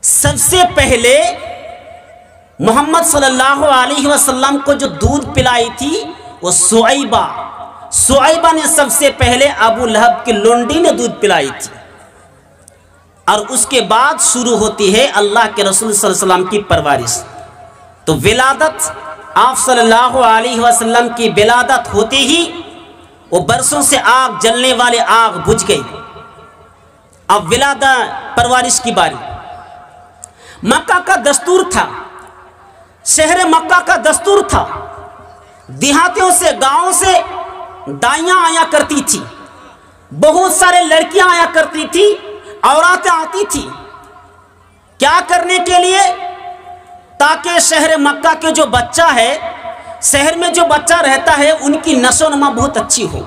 سب سے پہلے محمد صلی اللہ علیہ وسلم کو جو دودھ پلائی تھی وہ سعیبہ نے سب سے پہلے ابو لہب کی لونڈی نے دودھ پلائی تھی، اور اس کے بعد شروع ہوتی ہے اللہ کے رسول صلی اللہ علیہ وسلم کی پرورش۔ تو ولادت آپ صلی اللہ علیہ وسلم کی ولادت ہوتے ہی وہ برسوں سے آگ جلنے والے آگ بجھ گئی۔ اب ولادت پرورش کی باری۔ مکہ کا دستور تھا، شہر مکہ کا دستور تھا، دیہاتوں سے گاؤں سے دائیاں آیا کرتی تھی، بہت سارے لڑکیاں آیا کرتی تھی، عورتیں آتی تھی، کیا کرنے کے لیے؟ تاکہ شہر مکہ کے جو بچہ ہے، شہر میں جو بچہ رہتا ہے، ان کی نشو و نما بہت اچھی ہو،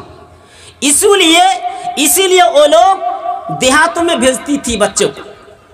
اسی لیے وہ لوگ دیہاتوں میں بھیجتی تھی بچوں کو۔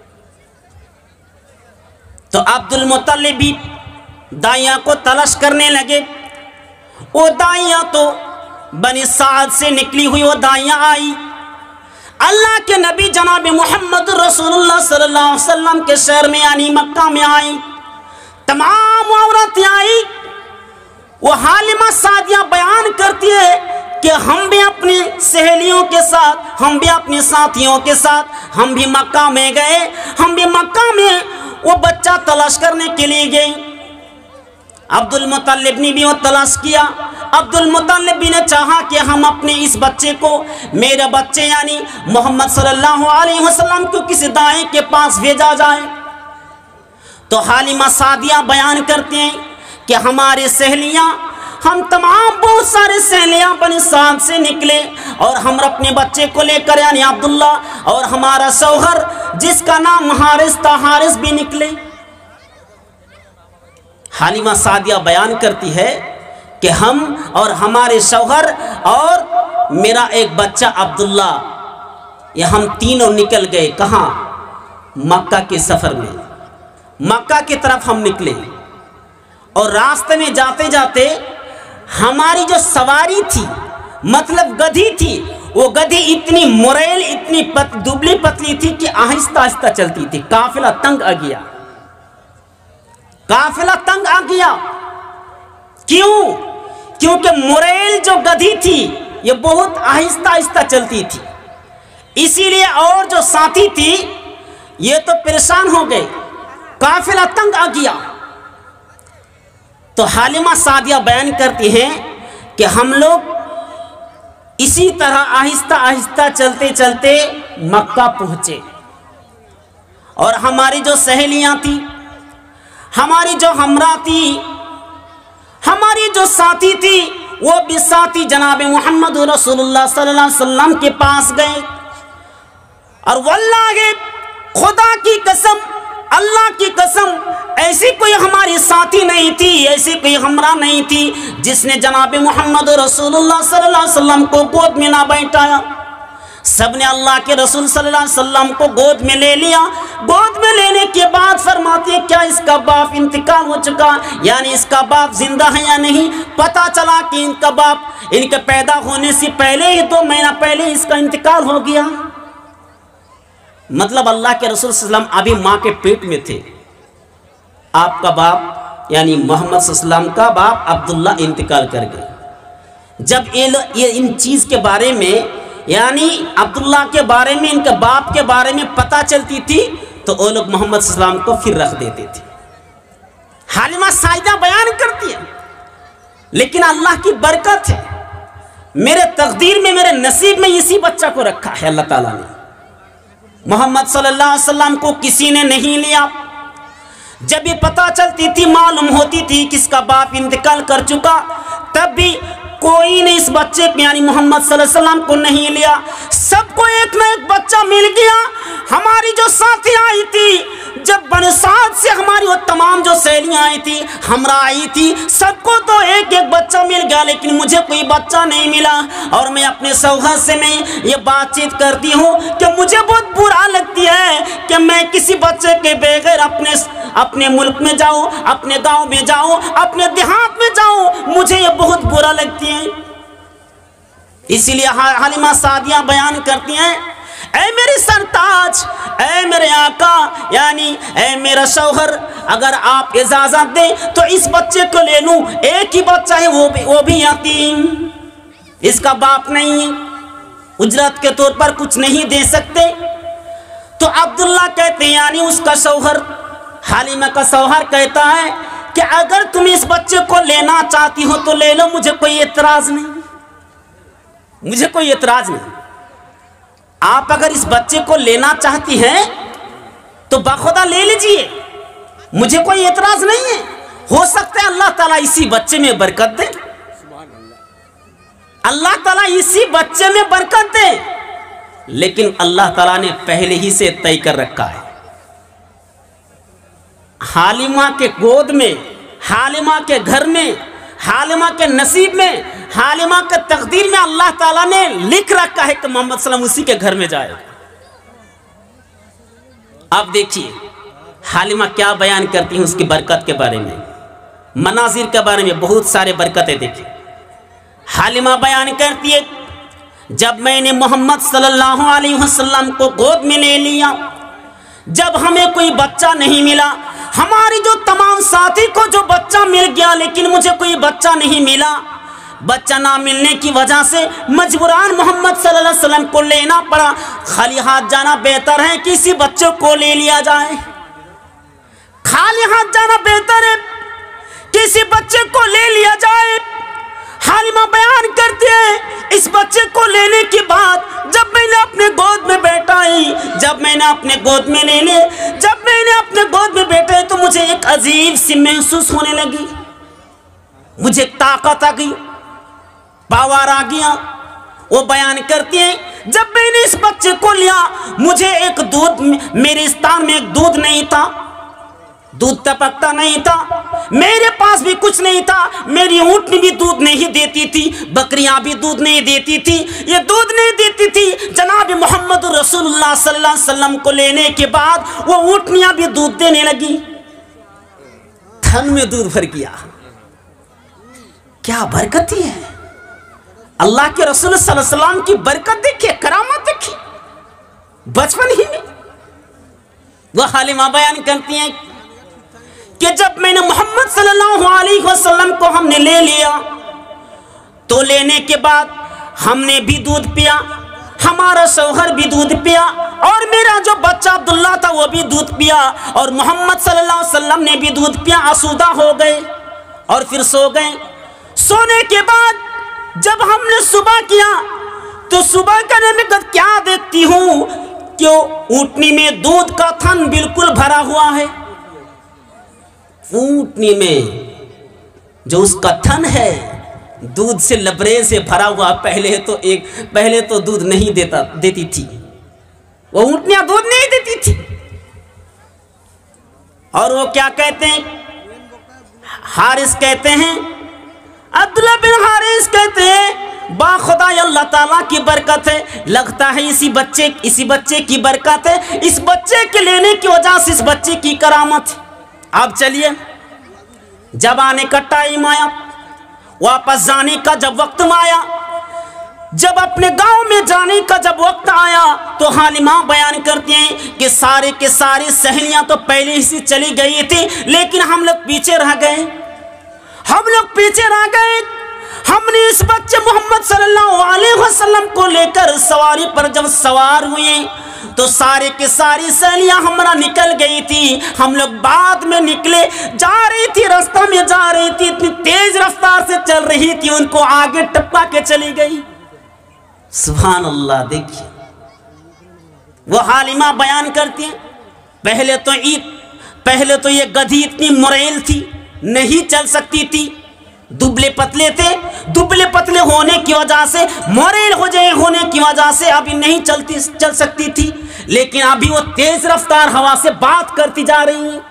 تو عبد المطلب بھی دائیاں کو تلاش کرنے لگے۔ وہ دائیاں تو بنی سعد سے نکلی ہوئی وہ دائیاں آئی، اللہ کے نبی جناب محمد رسول اللہ صلی اللہ علیہ وسلم کے شہر میں یعنی مکہ میں آئی، تمام عورتیں آئی۔ وہ حالمہ سعدیہ بیان کرتی ہے کہ ہم بھی اپنی سہیلیوں کے ساتھ، ہم بھی اپنے ساتھیوں کے ساتھ، ہم بھی مکہ میں گئے، ہم بھی مکہ میں وہ بچہ تلاش کرنے کے لیے گئے۔ عبد المطلب نے بھی وہ تلاش کیا۔ عبد المطلب بھی نے چاہا کہ ہم اپنے اس بچے کو، میرے بچے یعنی محمد صلی اللہ علیہ وسلم کو کسی دائی کے پاس بھیجا جائے۔ تو حالمہ سعدیہ بیان کرتے ہیں کہ ہمارے سہیلیاں، ہم تمام بہت سارے سہیلیاں بنی سعد سے نکلے، اور ہم اپنے بچے کو لے کر یعنی عبداللہ اور ہمارا شوہر جس کا نام حارث تھا، حارث بھی نکلے۔ حالمہ سعدیہ بیان کرتی ہے کہ ہم اور ہمارے شوہر اور میرا ایک بچہ عبداللہ، یہ ہم تینوں نکل گئے کہاں؟ مکہ کے سفر میں، مکہ کی طرف ہم نکلے، اور راستے میں جاتے جاتے ہماری جو سواری تھی، مطلب گدھی تھی، وہ گدھی اتنی مریل، اتنی دبلی پتلی تھی کہ آہستہ آہستہ چلتی تھی۔ قافلہ تنگ آ گیا، قافلہ تنگ آ گیا۔ کیوں؟ کیونکہ مریل جو گدھی تھی یہ بہت آہستہ آہستہ چلتی تھی، اسی لیے اور جو ساتھی تھی یہ تو پریشان ہو گئے، قافلہ تنگ آ گیا۔ تو حالمہ سعدیہ بیان کرتی ہیں کہ ہم لوگ اسی طرح آہستہ آہستہ چلتے چلتے مکہ پہنچے، اور ہماری جو سہیلیاں تھی، ہماری جو ہمراہ تھی، ہماری جو ساتھی تھی، وہ بھی ساتھی جناب محمد رسول اللہ صلی اللہ علیہ وسلم کے پاس گئے، اور واللہ خدا کی قسم، اللہ کی قسم، ایسی کوئی ہماری ساتھی نہیں تھی، ایسی کوئی ہمراہ نہیں تھی جس نے جناب محمد رسول اللہ صلی اللہ علیہ وسلم کو گود میں نہ بیٹھایا۔ سب نے اللہ کے رسول صلی اللہ علیہ وسلم کو گود میں لے لیا۔ گود میں لینے کے بعد فرماتے ہیں کیا اس کا باپ انتقال ہو چکا، یعنی اس کا باپ زندہ ہے یا نہیں؟ پتہ چلا کہ ان کا باپ ان کے پیدا ہونے سے پہلے ہی 2 مہینہ پہلے اس کا انتقال ہو گیا۔ مطلب اللہ کے رسول صلی اللہ علیہ وسلم ابھی ماں کے پیٹ میں تھے، آپ کا باپ یعنی محمد صلی اللہ علیہ وسلم کا باپ عبداللہ انتقال کر گئے۔ جب یہ ان چیز کے بارے میں یعنی عبداللہ کے بارے میں، ان کے باپ کے بارے میں پتہ چلتی تھی تو وہ لوگ محمد صلی اللہ علیہ وسلم کو پھر رکھ دیتے تھے۔ حالمہ سعدیہ بیان کرتی ہے لیکن اللہ کی برکت ہے، میرے تقدیر میں، میرے نصیب میں اسی بچہ کو رکھا ہے اللہ تعالیٰ نے۔ محمد صلی اللہ علیہ وسلم کو کسی نے نہیں لیا۔ جب یہ پتہ چلتی تھی، معلوم ہوتی تھی کہ اس کا باپ انتقال کر چکا، تب بھی کوئی نے اس بچے کو یعنی محمد صلی اللہ علیہ وسلم کو نہیں لیا۔ سب کو ایک نہ ایک بچہ مل گیا۔ ہماری جو ساتھی آئی تھی، جب بنی سعد سے ہماری وہ تمام جو سہیلیاں آئی تھی، ہمراہ آئی تھی، سب کو تو ایک ایک بچہ مل گیا، لیکن مجھے کوئی بچہ نہیں ملا۔ اور میں اپنے شوہر سے میں یہ بات چیت کرتی ہوں کہ مجھے بہت برا لگتی ہے کہ میں کسی بچے کے بغیر اپنے ملک میں جاؤں، اپنے گاؤں میں جاؤں، اپنے دیہات میں جاؤں، مجھے یہ بہت برا لگتی ہے۔ اسی لیے حالمہ سعدیہ بیان کرتی ہیں اے میری سرتاج، اے میرے آقا، یعنی اے میرا شوہر، اگر آپ اجازت دیں تو اس بچے کو لے لوں، ایک ہی بچہ ہے، وہ بھی یتیم، اس کا باپ نہیں ہے، اجرت کے طور پر کچھ نہیں دے سکتے۔ تو عبداللہ کہتے ہیں، یعنی اس کا شوہر، حلیمہ کا شوہر کہتا ہے کہ اگر تم اس بچے کو لینا چاہتی ہو تو لے لو، مجھے کوئی اعتراض نہیں، مجھے کوئی اعتراض نہیں۔ آپ اگر اس بچے کو لینا چاہتی ہیں تو بخدا لے لیجئے، مجھے کوئی اعتراض نہیں ہے، ہو سکتا ہے اللہ تعالیٰ اسی بچے میں برکت دے، اللہ تعالیٰ اسی بچے میں برکت دے، لیکن اللہ تعالیٰ نے پہلے ہی سے طے کر رکھا ہے۔ حلیمہ کے گود میں، حلیمہ کے گھر میں، حلیمہ کے نصیب میں، حلیمہ کے تقدیر میں اللہ تعالیٰ نے لکھ رکھا ہے کہ محمد صلی اللہ علیہ وسلم اسی کے گھر میں جائے۔ اب دیکھیے حلیمہ کیا بیان کرتی ہیں اس کی برکت کے بارے میں، مناظر کے بارے میں بہت سارے برکتیں دیکھیں۔ حلیمہ بیان کرتی ہے، جب میں نے محمد صلی اللہ علیہ وسلم کو گود میں لے لیا، جب ہمیں کوئی بچہ نہیں ملا، ہماری جو تمام ساتھی کو جو بچہ مل گیا لیکن مجھے کوئی بچہ نہیں ملا، بچہ نہ ملنے کی وجہ سے مجبوران محمد صلی اللہ علیہ وسلم کو لینا پڑا، خالی ہاتھ جانا بہتر ہے کہ اسی بچے کو لے لیا جائے، خالی ہاتھ جانا بہتر ہے کہ اسی بچے کو لے لیا جائے۔ حلیمہ بیان کرتے ہیں، اس بچے کو لینے کے بعد جب میں نے اپنے گود میں بیٹھائی، جب میں نے اپنے گود میں لے لے، جب میں نے اپنے گود میں بیٹھے تو مجھے ایک عجیب سی محسوس ہونے لگی، مجھے طاقت آ گئی، پاور آ گیا۔ وہ بیان کرتے ہیں، جب میں نے اس بچے کو لیا، مجھے ایک دودھ، میرے استان میں ایک دودھ نہیں تھا، دودھ ٹپکتا نہیں تھا، میرے پاس بھی کچھ نہیں تھا، میری اونٹنی بھی دودھ نہیں دیتی تھی، بکریاں بھی دودھ نہیں دیتی تھی، یہ دودھ نہیں دیتی تھی۔ جناب محمد رسول اللہ صلی اللہ علیہ وسلم کو لینے کے بعد وہ اونٹنیاں بھی دودھ دینے لگی، تھن میں دودھ بھر گیا۔ کیا برکت ہے، اللہ کے رسول صلی اللہ علیہ وسلم کی برکت دیکھیں، کرامت دیکھیں، بچپن ہی میں۔ وہ حلیمہ بیان کرتی ہیں کہ جب میں نے محمد صلی اللہ علیہ وسلم کو ہم نے لے لیا تو لینے کے بعد ہم نے بھی دودھ پیا، ہمارا شوہر بھی دودھ پیا، اور میرا جو بچہ عبداللہ تھا وہ بھی دودھ پیا، اور محمد صلی اللہ علیہ وسلم نے بھی دودھ پیا، آسودہ ہو گئے اور پھر سو گئے۔ سونے کے بعد جب ہم نے صبح کیا تو صبح کرنے میں کیا دیکھتی ہوں کہ اونٹنی میں دودھ کا تھن بالکل بھرا ہوا ہے، اونٹنی میں جو اس کا تھن ہے دودھ سے لبریز سے بھرا ہوا، پہلے تو دودھ نہیں دیتی تھی، وہ اونٹنیاں دودھ نہیں دیتی تھی۔ اور وہ کیا کہتے ہیں، حارث کہتے ہیں، عبداللہ بن حارث کہتے ہیں، با خدا اللہ تعالیٰ کی برکت ہے، لگتا ہے اسی بچے کی برکت ہے، اس بچے کے لینے کی وجہ سے اس بچے کی کرامت ہے۔ اب چلیے، جب آنے کا ٹائم آیا، واپس جانے کا جب وقت آیا، جب اپنے گاؤں میں جانے کا جب وقت آیا تو حلیمہ بیان کرتے ہیں کہ سارے کے سارے سہیلیاں تو پہلے ہی سے چلی گئی تھی، لیکن ہم لوگ پیچھے رہ گئے، ہم نے اس بچے محمد صلی اللہ علیہ وسلم کو لے کر سواری پر جب سوار ہوئے تو سارے کے ساری سہیلیاں ہمارا نکل گئی تھی، ہم لوگ بعد میں نکلے، جا رہی تھی، رستہ میں جا رہی تھی، اتنی تیز رفتار سے چل رہی تھی، ان کو آگے ٹپا کے چلی گئی۔ سبحان اللہ، دیکھیے وہ حلیمہ بیان کرتی ہیں، پہلے تو یہ گدھی اتنی مریل تھی، نہیں چل سکتی تھی، دبلے پتلے تھے، دبلے پتلے ہونے کی وجہ سے، موریل ہونے کی وجہ سے ابھی نہیں چل سکتی تھی، لیکن ابھی وہ تیز رفتار ہوا سے بات کرتی جا رہی ہیں۔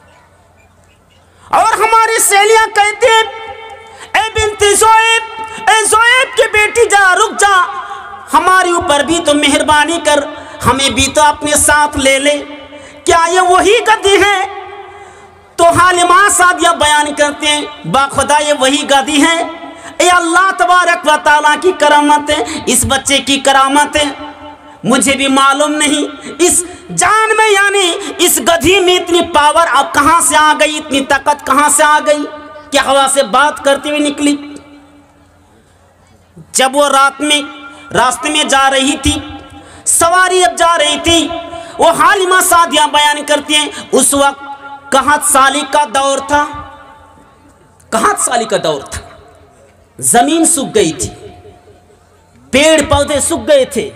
اور ہماری سہیلیاں کہتے ہیں، اے بنت زویب، اے زویب کی بیٹی جا، رک جا، ہمارے اوپر بھی تو مہربانی کر، ہمیں بھی تو اپنے ساتھ لے لے، کیا یہ وہی گدھی ہے؟ تو حلیمہ سعدیہ بیان کرتے ہیں، باخدا یہ وہی گدھی ہے، اے اللہ تبارک و تعالیٰ کی کرامت ہے، اس بچے کی کرامت ہے۔ मुझे भी मालूम नहीं इस जान में यानी इस गधी में इतनी पावर अब कहां से आ गई, इतनी ताकत कहां से आ गई कि हवा से बात करते हुए निकली। जब वो रात में रास्ते में जा रही थी, सवारी अब जा रही थी, वो हालिमा सादिया बयान करती हैं उस वक्त कहत साली का दौर था, कहत साली का दौर था। जमीन सूख गई थी, पेड़ पौधे सूख गए थे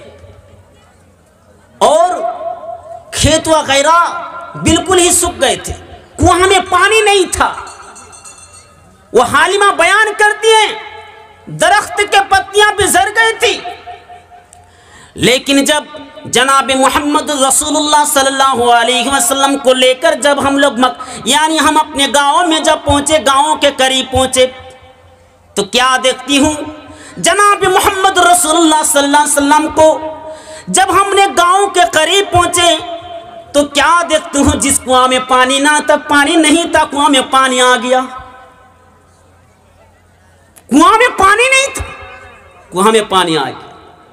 और खेत वगैरह बिल्कुल ही सूख गए थे, कुआं में पानी नहीं था। वो हालिमा बयान करती है दरख्त के पत्तियां भी झड़ गई थी। लेकिन जब जनाब मोहम्मद रसूलुल्लाह सल्लल्लाहु अलैहि वसल्लम को लेकर जब हम लोग यानी हम अपने गाँव में जब पहुंचे, गाँव के करीब पहुंचे, तो क्या देखती हूँ जनाब मोहम्मद रसूलुल्लाह सल्लल्लाहु अलैहि वसल्लम को जब हमने गाँव के करीब पहुंचे तो क्या देखती हूँ जिस कुआं में पानी ना था, पानी नहीं था, कुआं में पानी आ गया। कुआं में पानी नहीं था, कुआं में पानी आ गया।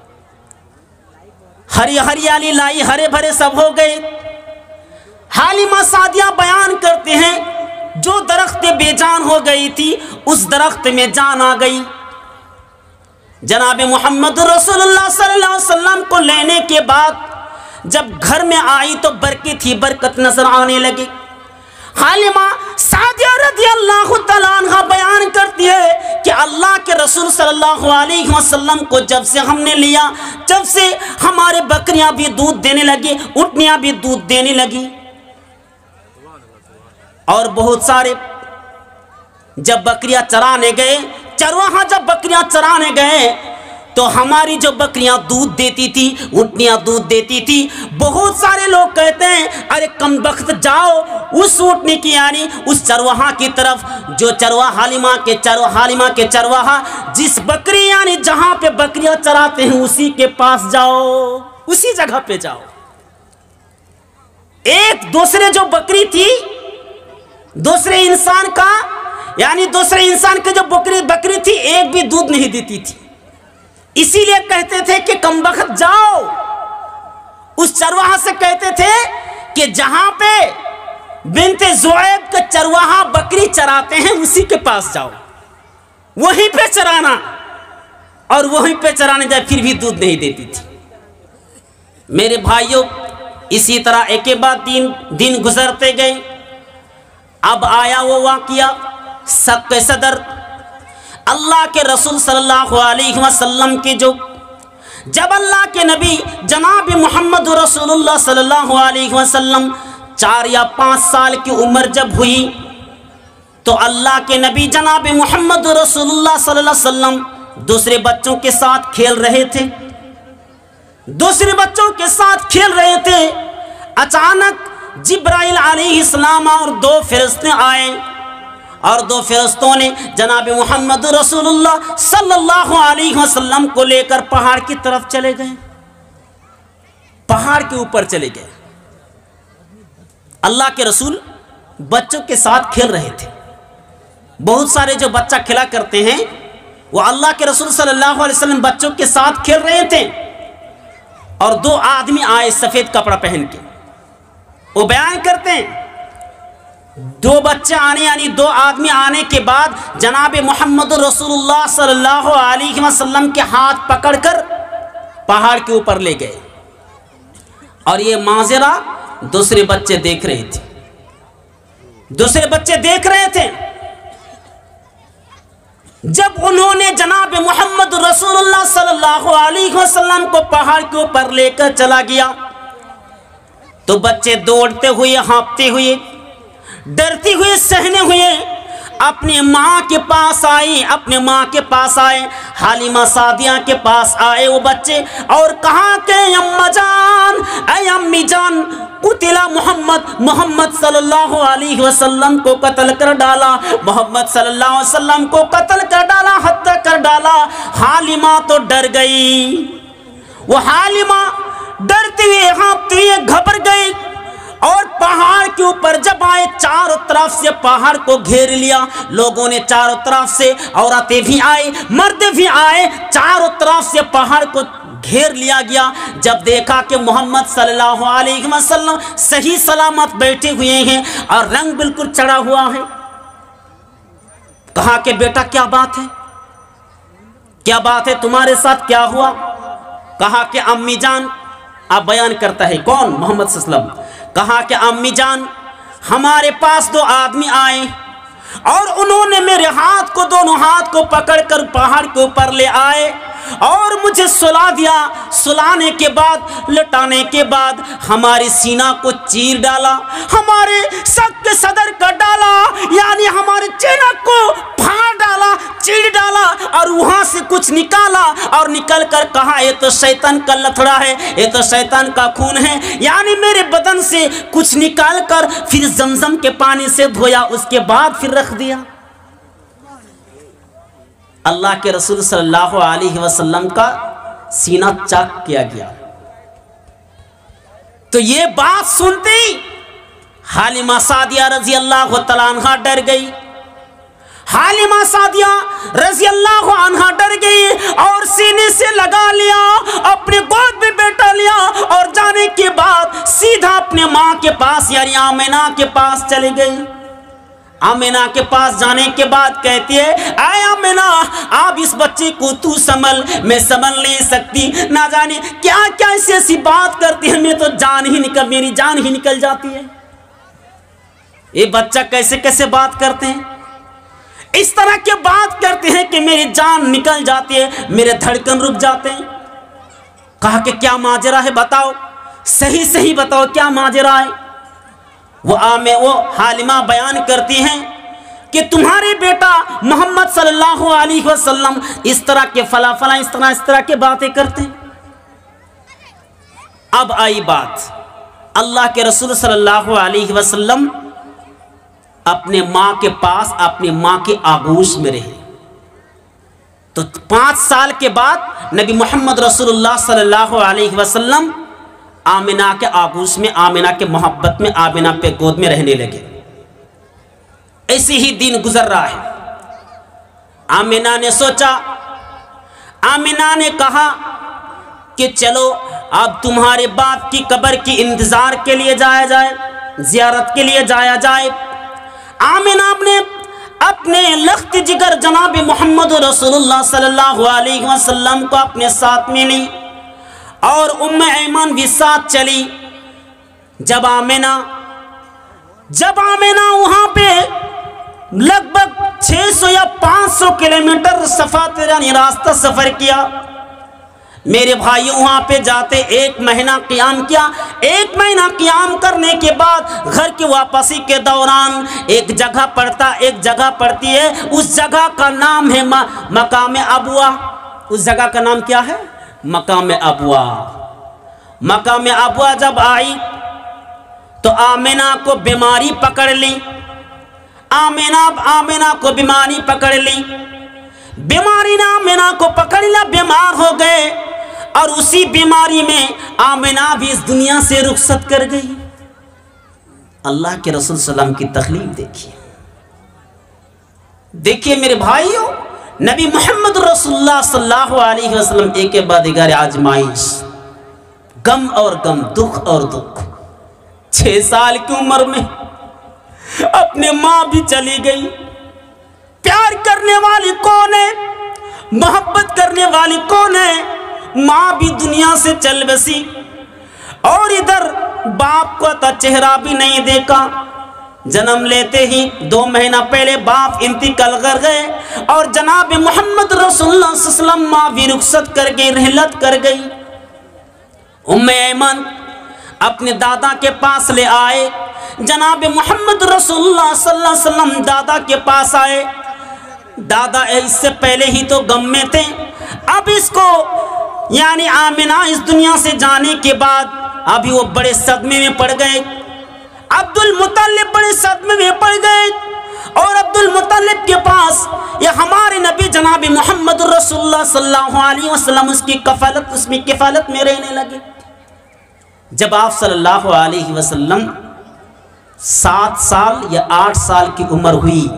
हरियाली लाई, हरे भरे सब हो गए। हालिमा सादिया बयान करते हैं जो दरख्त बेजान हो गई थी उस दरख्त में जान आ गई। जनाब मोहम्मद रसूलुल्लाह सल्लल्लाहु अलैहि वसल्लम को लेने के बाद जब घर में आई तो बरकत ही बरकत नजर आने लगी। हालिमा सादिया रज़ियल्लाहु तआला अन्हा बयान करती है कि अल्लाह के रसूल सल्लल्लाहु अलैहि वसल्लम को जब से हमने लिया, जब से हमारे बकरियां भी दूध देने लगी, ऊँटनियां भी दूध देने लगी। और बहुत सारे जब बकरियां चराने गए, चरवाहा जब बकरियां चराने गए तो हमारी जो बकरियां दूध देती थी, ऊँटनियां दूध देती थी, बहुत सारे लोग कहते हैं अरे कम बख्त जाओ उस ऊँटनी की यानी उस चरवाहा की तरफ जो हालिमा के चरवाहा जिस बकरी यानी जहां पे बकरियां चराते हैं उसी के पास जाओ, उसी जगह पे जाओ। एक दूसरे जो बकरी थी, दूसरे इंसान का यानी दूसरे इंसान की जो बकरी थी एक भी दूध नहीं देती थी, इसीलिए कहते थे कि कम बख्त जाओ। उस चरवाहा से कहते थे कि जहां पे बिनते ज़ुऐब के चरवाहा बकरी चराते हैं उसी के पास जाओ, वहीं पे चराना। और वहीं पे चराने जाए फिर भी दूध नहीं देती थी। मेरे भाइयों, इसी तरह एक के बाद दिन गुजरते गए। अब आया वो वाक़िया सख्त सदर अल्लाह के रसूल सल्लल्लाहु अलैहि वसल्लम के जब अल्लाह के नबी जनाब मोहम्मद रसूलुल्लाह सल्लल्लाहु अलैहि वसल्लम 4 या 5 साल की उम्र जब हुई तो अल्लाह के नबी जनाब मोहम्मद रसूलुल्लाह सल्लल्लाहु अलैहि वसल्लम दूसरे बच्चों के साथ खेल रहे थे, दूसरे बच्चों के साथ खेल रहे थे। अचानक जिब्राइल अलैहिस्सलाम और 2 फरिश्ते आए और 2 फरिश्तों ने जनाब मोहम्मद रसूलुल्लाह सल्लल्लाहु अलैहि वसल्लम को लेकर पहाड़ की तरफ चले गए, पहाड़ के ऊपर चले गए। अल्लाह के रसूल बच्चों के साथ खेल रहे थे। बहुत सारे जो बच्चा खेला करते हैं वो अल्लाह के रसूल सल्लल्लाहु अलैहि वसल्लम बच्चों के साथ खेल रहे थे और 2 आदमी आए सफेद कपड़ा पहन के। वो बयान करते हैं 2 बच्चे आने यानी 2 आदमी आने के बाद जनाब मोहम्मद रसूलुल्लाह सल्लल्लाहु अलैहि वसल्लम के हाथ पकड़कर पहाड़ के ऊपर ले गए और ये माजरा दूसरे बच्चे देख रहे थे, दूसरे बच्चे देख रहे थे। जब उन्होंने जनाब मोहम्मद रसूलुल्लाह सल्लल्लाहु अलैहि वसल्लम को पहाड़ के ऊपर लेकर चला गया तो बच्चे दौड़ते हुए, हाँफते हुए, डरते हुए, सहने हुए अपने माँ के पास आए, अपने माँ के पास आए, हालिमा सादिया के पास आए वो बच्चे और कहा कि अम्मा जान, ऐ अम्मी जान, कुतिला मोहम्मद सल्लल्लाहु अलैहि वसल्लम को कत्ल कर डाला, मोहम्मद सल्लल्लाहु अलैहि वसल्लम को कत्ल कर डाला, हत्या कर डाला। हालिमा तो डर गई, वो हालिमा डरते हुए, हाँफते हुए घबरा गई और पहाड़ के ऊपर जब आए चारों तरफ से पहाड़ को घेर लिया। लोगों ने चारों तरफ से, औरतें भी आए, मर्द भी आए, चारों तरफ से पहाड़ को گھیر لیا گیا۔ جب دیکھا کہ محمد صلی اللہ علیہ وسلم صحیح سلامت بیٹھے ہوئے ہیں اور رنگ بالکل چڑھا ہوا ہے، کہا کہ بیٹا کیا بات ہے، کیا بات ہے تمہارے ساتھ، کیا ہوا؟ کہا کہ امی جان، اب بیان کرتا ہے کون؟ محمد صلی اللہ علیہ وسلم۔ کہا کہ امی جان، ہمارے پاس دو آدمی آئے اور انہوں نے میرے ہاتھ کو، دونوں ہاتھ کو پکڑ کر پہاڑ کے اوپر لے آئے اور مجھے سلا دیا۔ سلانے کے بعد، لٹانے کے بعد ہمارے سینہ کو چیر ڈالا، ہمارے سک کے صدر کا ڈالا، یعنی ہمارے چینک کو پھاڑ ڈالا، چیر ڈالا، اور وہاں سے کچھ نکالا اور نکل کر کہا یہ تو شیطان کا لتڑا ہے، یہ تو شیطان کا خون ہے، یعنی میرے بدن سے کچھ نکال کر پھر زمزم کے پانی سے دھویا، اس کے بعد پھر رکھ دیا۔ اللہ کے رسول صلی اللہ علیہ وسلم کا سینہ چاک کیا گیا۔ تو یہ بات سنتی حلیمہ سعدیہ رضی اللہ تعالیٰ عنہ ڈر گئی، حلیمہ سعدیہ رضی اللہ عنہ ڈر گئی اور سینے سے لگا لیا، اپنے گود میں بیٹھا لیا اور جانے کے بعد سیدھا اپنے ماں کے پاس یعنی آمنہ کے پاس چلی گئی۔ آمنہ کے پاس جانے کے بعد کہتی ہے، اے آمنہ، آپ اس بچے کو تو سنبھل، میں سنبھل نہیں سکتی، نہ جانے کیا کیا ایسی ایسی بات کرتی ہے، میں تو میری جان ہی نکل جاتی ہے۔ یہ بچہ کیسے کیسے بات کرتے ہیں، اس طرح کے بات کرتے ہیں کہ میری جان نکل جاتی ہے، میرے دھڑکن رک جاتے ہیں۔ کہا کہ کیا ماجرا ہے، بتاؤ، صحیح صحیح بتاؤ کیا ماجرا ہے۔ وہ حلیمہ بیان کرتی ہیں کہ تمہارے بیٹا محمد صلی اللہ علیہ وسلم اس طرح کے فلاں فلاں اس طرح کے باتیں کرتے ہیں۔ اب آئی بات، اللہ کے رسول صلی اللہ علیہ وسلم اپنے ماں کے پاس، اپنی ماں کے آغوش میں رہے۔ تو 5 سال کے بعد نبی محمد رسول اللہ صلی اللہ علیہ وسلم آمنہ کے آغوش میں، آمنہ کے محبت میں، آمنہ پہ گود میں رہنے لگے۔ ایسے ہی دن گزر رہا ہے۔ آمنہ نے سوچا، آمنہ نے کہا کہ چلو اب تمہارے باپ کی قبر کی انتظار کے لیے جایا جائے، زیارت کے لیے جایا جائے۔ آمنہ نے اپنے لخت جگر جناب محمد رسول اللہ صلی اللہ علیہ وسلم کو اپنے ساتھ میں لی اور ام ایمن بھی ساتھ چلی۔ جب آمنہ وہاں پہ لگ بھگ 600 یا 500 کلومیٹر یعنی راستہ سفر کیا، میرے بھائی وہاں پہ جاتے 1 مہینہ قیام کیا۔ 1 مہینہ قیام کرنے کے بعد گھر کی واپسی کے دوران ایک جگہ پڑتا، ایک جگہ پڑتی ہے، اس جگہ کا نام ہے مقام ابوا۔ اس جگہ کا نام کیا ہے؟ مقام ابوا۔ مقام ابوا جب آئی تو آمنہ کو بیماری پکڑ لی، آمنہ کو بیماری پکڑ لی، بیماری نے آمنہ کو پکڑ لیا، بیمار ہو گئے اور اسی بیماری میں آمنہ بھی اس دنیا سے رخصت کر گئی۔ اللہ کے رسول صلی اللہ علیہ وسلم کی تخلیق دیکھیے میرے بھائیوں، نبی محمد رسول اللہ صلی اللہ علیہ وسلم ایک کے بعد دیگر آزمائش، غم اور غم، دکھ اور دکھ۔ 6 سال کی عمر میں اپنے ماں بھی چلی گئی۔ پیار کرنے والی کون ہے، محبت کرنے والی کون ہے؟ ماں بھی دنیا سے چل بسی اور ادھر باپ کو تو چہرہ بھی نہیں دیکھا۔ جنم لیتے ہی 2 مہینہ پہلے باپ انتقال کر گئے اور جناب محمد رسول اللہ صلی اللہ علیہ وسلم ماں بھی رخصت کر گئی، رحلت کر گئی۔ ام ایمن اپنے دادا کے پاس لے آئے، جناب محمد رسول اللہ صلی اللہ علیہ وسلم دادا کے پاس آئے۔ دادا اس سے پہلے ہی تو غم میں تھے، اب اس کو یعنی آمنہ اس دنیا سے جانے کے بعد ابھی وہ بڑے صدمے میں پڑ گئے۔ عبد المطلب بڑے صدمے میں پڑ گئے اور عبد المطلب کے پاس یہ ہمارے نبی جناب محمد رسول اللہ صلی اللہ علیہ وسلم اس کی کفالت میں رہنے لگے۔ جب آپ صلی اللہ علیہ وسلم 7 سال یا 8 سال کی عمر ہوئی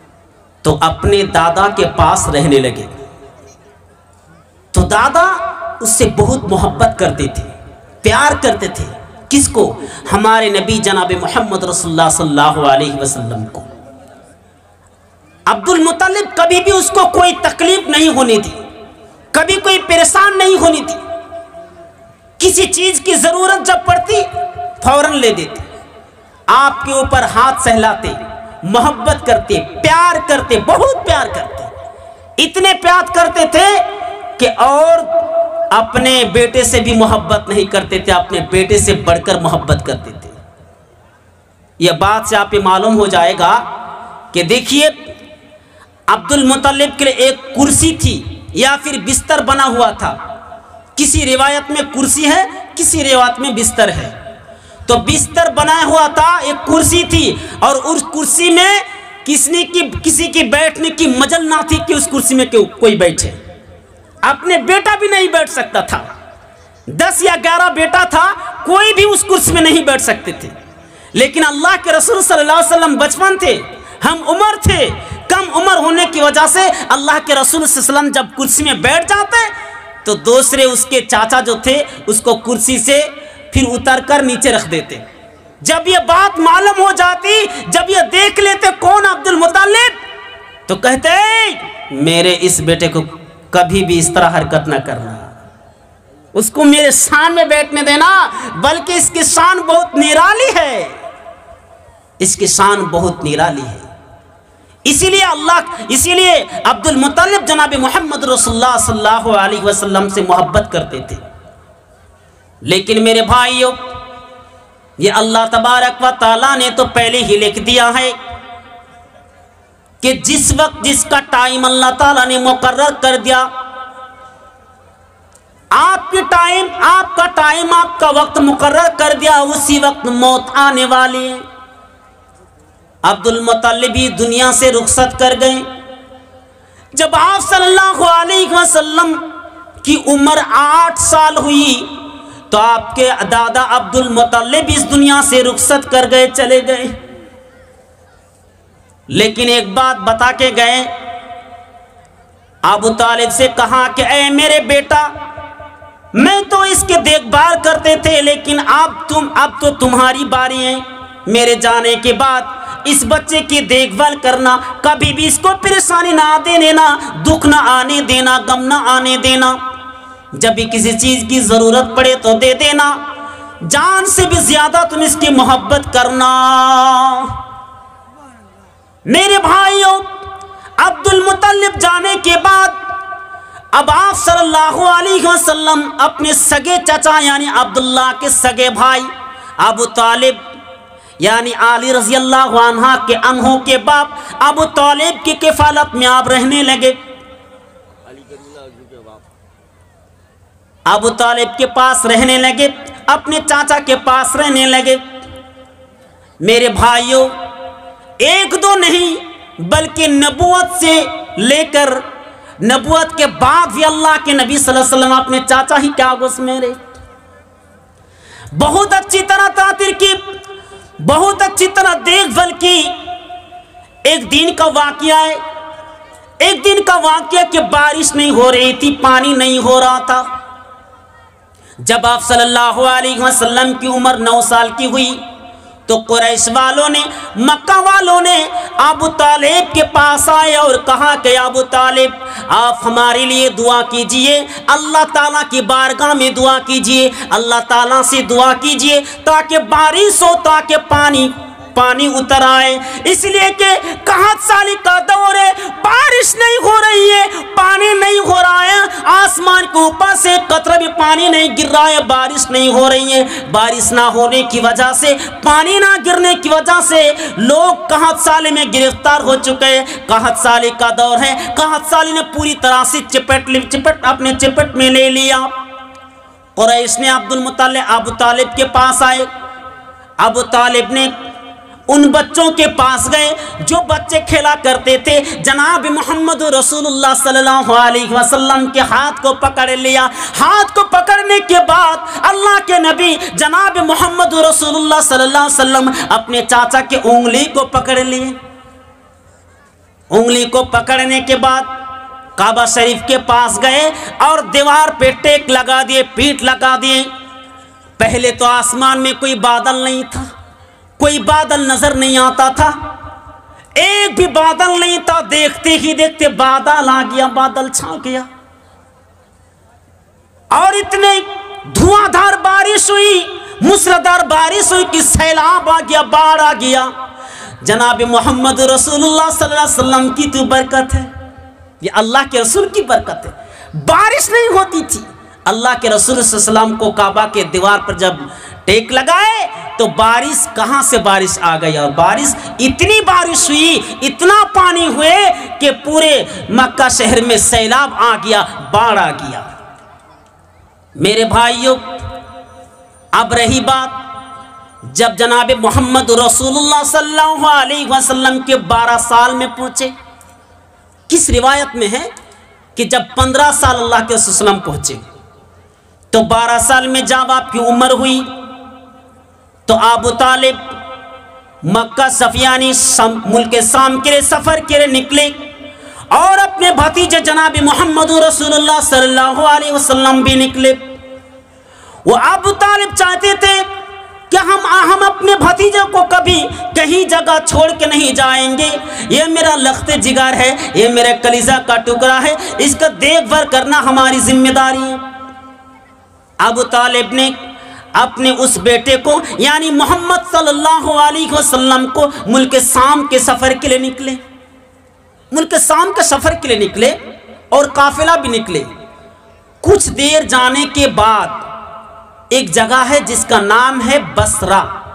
تو اپنے دادا کے پاس رہنے لگے۔ تو دادا اس سے بہت محبت کرتے تھے، پیار کرتے تھے۔ کس کو؟ ہمارے نبی جناب محمد رسول اللہ صلی اللہ علیہ وسلم کو۔ عبد المطلب کبھی بھی اس کو کوئی تکلیف نہیں ہونے دی، کبھی کوئی پریشان نہیں ہونے دی۔ کسی چیز کی ضرورت جب پڑتی فوراً لے دیتے، آپ کے اوپر ہاتھ سہلاتے، محبت کرتے، پیار کرتے، بہت پیار کرتے۔ اتنے پیار کرتے تھے کہ اور اپنے بیٹے سے بھی محبت نہیں کرتے تھے، اپنے بیٹے سے بڑھ کر محبت کرتے تھے۔ یہ بات سے آپ کو معلوم ہو جائے گا کہ دیکھیے عبد المطلب کے لیے ایک کرسی تھی یا پھر بستر بنا ہوا تھا۔ کسی روایت میں کرسی ہے، کسی روایت میں بستر ہے۔ تو بستر بنا ہوا تھا، ایک کرسی تھی، اور اس کرسی میں کسی کی بیٹھنے کی مجال نہ تھی کہ اس کرسی میں کوئی بیٹھے۔ اپنے بیٹا بھی نہیں بیٹھ سکتا تھا، 10 یا 11 بیٹا تھا، کوئی بھی اس کرسی میں نہیں بیٹھ سکتے تھے۔ لیکن اللہ کے رسول صلی اللہ علیہ وسلم بچپن تھے، ہم عمر تھے، کم عمر ہونے کی وجہ سے اللہ کے رسول صلی اللہ علیہ وسلم جب کرسی میں بیٹھ جاتے تو دوسرے اس کے چاچا جو تھے اس کو کرسی سے پھر اتر کر نیچے رکھ دیتے۔ جب یہ بات معلوم ہو جاتی، جب یہ دیکھ لیتے کون عبد المطلب، تو کہتے میرے اس بیٹے کو کبھی بھی اس طرح حرکت نہ کرنا، اس کو میرے شان میں بیٹھنے دینا، بلکہ اس کی شان بہت نرالی ہے، اس کی شان بہت نرالی ہے۔ اسی لیے عبد المطلب جناب محمد رسول اللہ صلی اللہ علیہ وسلم سے محبت کرتے تھے۔ لیکن میرے بھائیوں، یہ اللہ تبارک و تعالیٰ نے تو پہلے ہی لکھ دیا ہے کہ جس وقت جس کا ٹائم اللہ تعالیٰ نے مقرر کر دیا، آپ کا ٹائم آپ کا وقت مقرر کر دیا، اسی وقت موت آنے والی ہے۔ عبد المطلب بھی دنیا سے رخصت کر گئے۔ جب آپ صلی اللہ علیہ وسلم کی عمر 8 سال ہوئی تو آپ کے دادا عبد المطلب اس دنیا سے رخصت کر گئے، چلے گئے۔ لیکن ایک بات بتا کے گئے، ابو طالب سے کہا کہ اے میرے بیٹا، میں تو اس کے دیکھ بھال کرتے تھے، لیکن اب تو تمہاری باری ہے، میرے جانے کے بعد اس بچے کی دیکھ بھال کرنا، کبھی بھی اس کو پریشانی نہ آنے دینا، دکھ نہ آنے دینا، غم نہ آنے دینا۔ جب بھی کسی چیز کی ضرورت پڑے تو دے دینا، جان سے بھی زیادہ تم اس کی محبت کرنا۔ میرے بھائیوں، عبد المطلب جانے کے بعد اب آپ صلی اللہ علیہ وسلم اپنے سگے چچا یعنی عبداللہ کے سگے بھائی ابو طالب یعنی علی رضی اللہ عنہ کے انہوں کے باپ ابو طالب کی کفالت میں آپ رہنے لگے۔ ابو طالب کے پاس رہنے لگے، اپنے چاچا کے پاس رہنے لگے۔ میرے بھائیوں، ایک دو نہیں بلکہ نبوت سے لے کر نبوت کے بعد بھی اللہ کے نبی صلی اللہ علیہ وسلم اپنے چاچا ہی کیا گوس میں رہے، بہت اچھی طرح تعطیر کی، بہت اچھی طرح دیکھ بھال کی۔ ایک دن کا واقعہ ہے، ایک دن کا واقعہ کہ بارش نہیں ہو رہی تھی، پانی نہیں ہو رہا تھا۔ جب آپ صلی اللہ علیہ وسلم کی عمر 9 سال کی ہوئی تو قریش والوں نے، مکہ والوں نے ابو طالب کے پاس آئے اور کہا کہ ابو طالب آپ ہمارے لیے دعا کیجئے، اللہ تعالیٰ کی بارگاہ میں دعا کیجئے، اللہ تعالیٰ سے دعا کیجئے تاکہ بارش ہو، تاکہ پانی اتر آئے، اس لیے کہ قحط سالی کا دور ہے، بارش نہیں ہو رہی ہے، پانی نہیں ہو رہا ہے، آسمان کے اوپر سے قطرہ بھی پانی نہیں گر رہا ہے، بارش نہیں ہو رہی ہے۔ بارش نہ ہونے کی وجہ سے، پانی نہ گرنے کی وجہ سے لوگ قحط سالی میں گرفتار ہو چکے ہیں، قحط سالی کا دور ہے، قحط سالی نے پوری طرح سے اپنے چپٹ میں لے لیا۔ قریش نے ابو طالب کے پاس آئے، ابو طالب نے ان بچوں کے پاس گئے جو بچے کھیلا کرتے تھے، جناب محمد رسول اللہ صلی اللہ علیہ وسلم کے ہاتھ کو پکڑ لیا۔ ہاتھ کو پکڑنے کے بعد اللہ کے نبی جناب محمد رسول اللہ صلی اللہ علیہ وسلم اپنے چاچا کے انگلی کو پکڑ لیے۔ انگلی کو پکڑنے کے بعد काबा शरीफ के पास गए और दीवार पे टेक लगा दिए, पीठ लगा दिए। पहले तो आसमान में कोई बादल नहीं था, कोई बादल नजर नहीं आता था, एक भी बादल नहीं था। देखते ही देखते बादल आ गया, बादल छा गया और इतने धुआंधार बारिश हुई, मूसलाधार बारिश हुई कि सैलाब आ गया, बाढ़ आ गया। जनाब मोहम्मद रसूलुल्लाह सल्लल्लाहु अलैहि वसल्लम की तो बरकत है, ये अल्लाह के रसूल की बरकत है। बारिश नहीं होती थी, अल्लाह के रसूल सल्लल्लाहु अलैहि वसल्लम को काबा के दीवार पर जब टेक लगाए तो बारिश कहां से बारिश आ गई, और बारिश इतनी बारिश हुई, इतना पानी हुए कि पूरे मक्का शहर में सैलाब आ गया, बाढ़ आ गया। मेरे भाइयों, अब रही बात जब जनाब मोहम्मद रसूलुल्लाह सल्लल्लाहु अलैहि वसल्लम के 12 साल में पहुंचे। किस रिवायत में है कि जब 15 साल अल्लाह के रसूल सल्लल्लाहु अलैहि वसल्लम पहुंचे तो 12 साल में जब आपकी उम्र हुई तो अबू तालिब मक्का सफियानी मुल्क शाम के लिए सफर के लिए निकले और अपने भतीजे जनाब मोहम्मद रसूलुल्लाह सल्लल्लाहु अलैहि वसल्लम भी निकले। वो अबू तालिब चाहते थे कि हम अपने भतीजे को कभी कहीं जगह छोड़ के नहीं जाएंगे, ये मेरा लख्ते जिगर है, ये मेरे कलीजा का टुकड़ा है, इसका देखभाल करना हमारी जिम्मेदारी है। अबू तालिब ने अपने उस बेटे को यानी मोहम्मद सल्लल्लाहु अलैहि वसल्लम को मुल्क शाम के सफर के लिए निकले, मुल्क शाम के सफर के लिए निकले और काफिला भी निकले। कुछ देर जाने के बाद एक जगह है जिसका नाम है बसरा,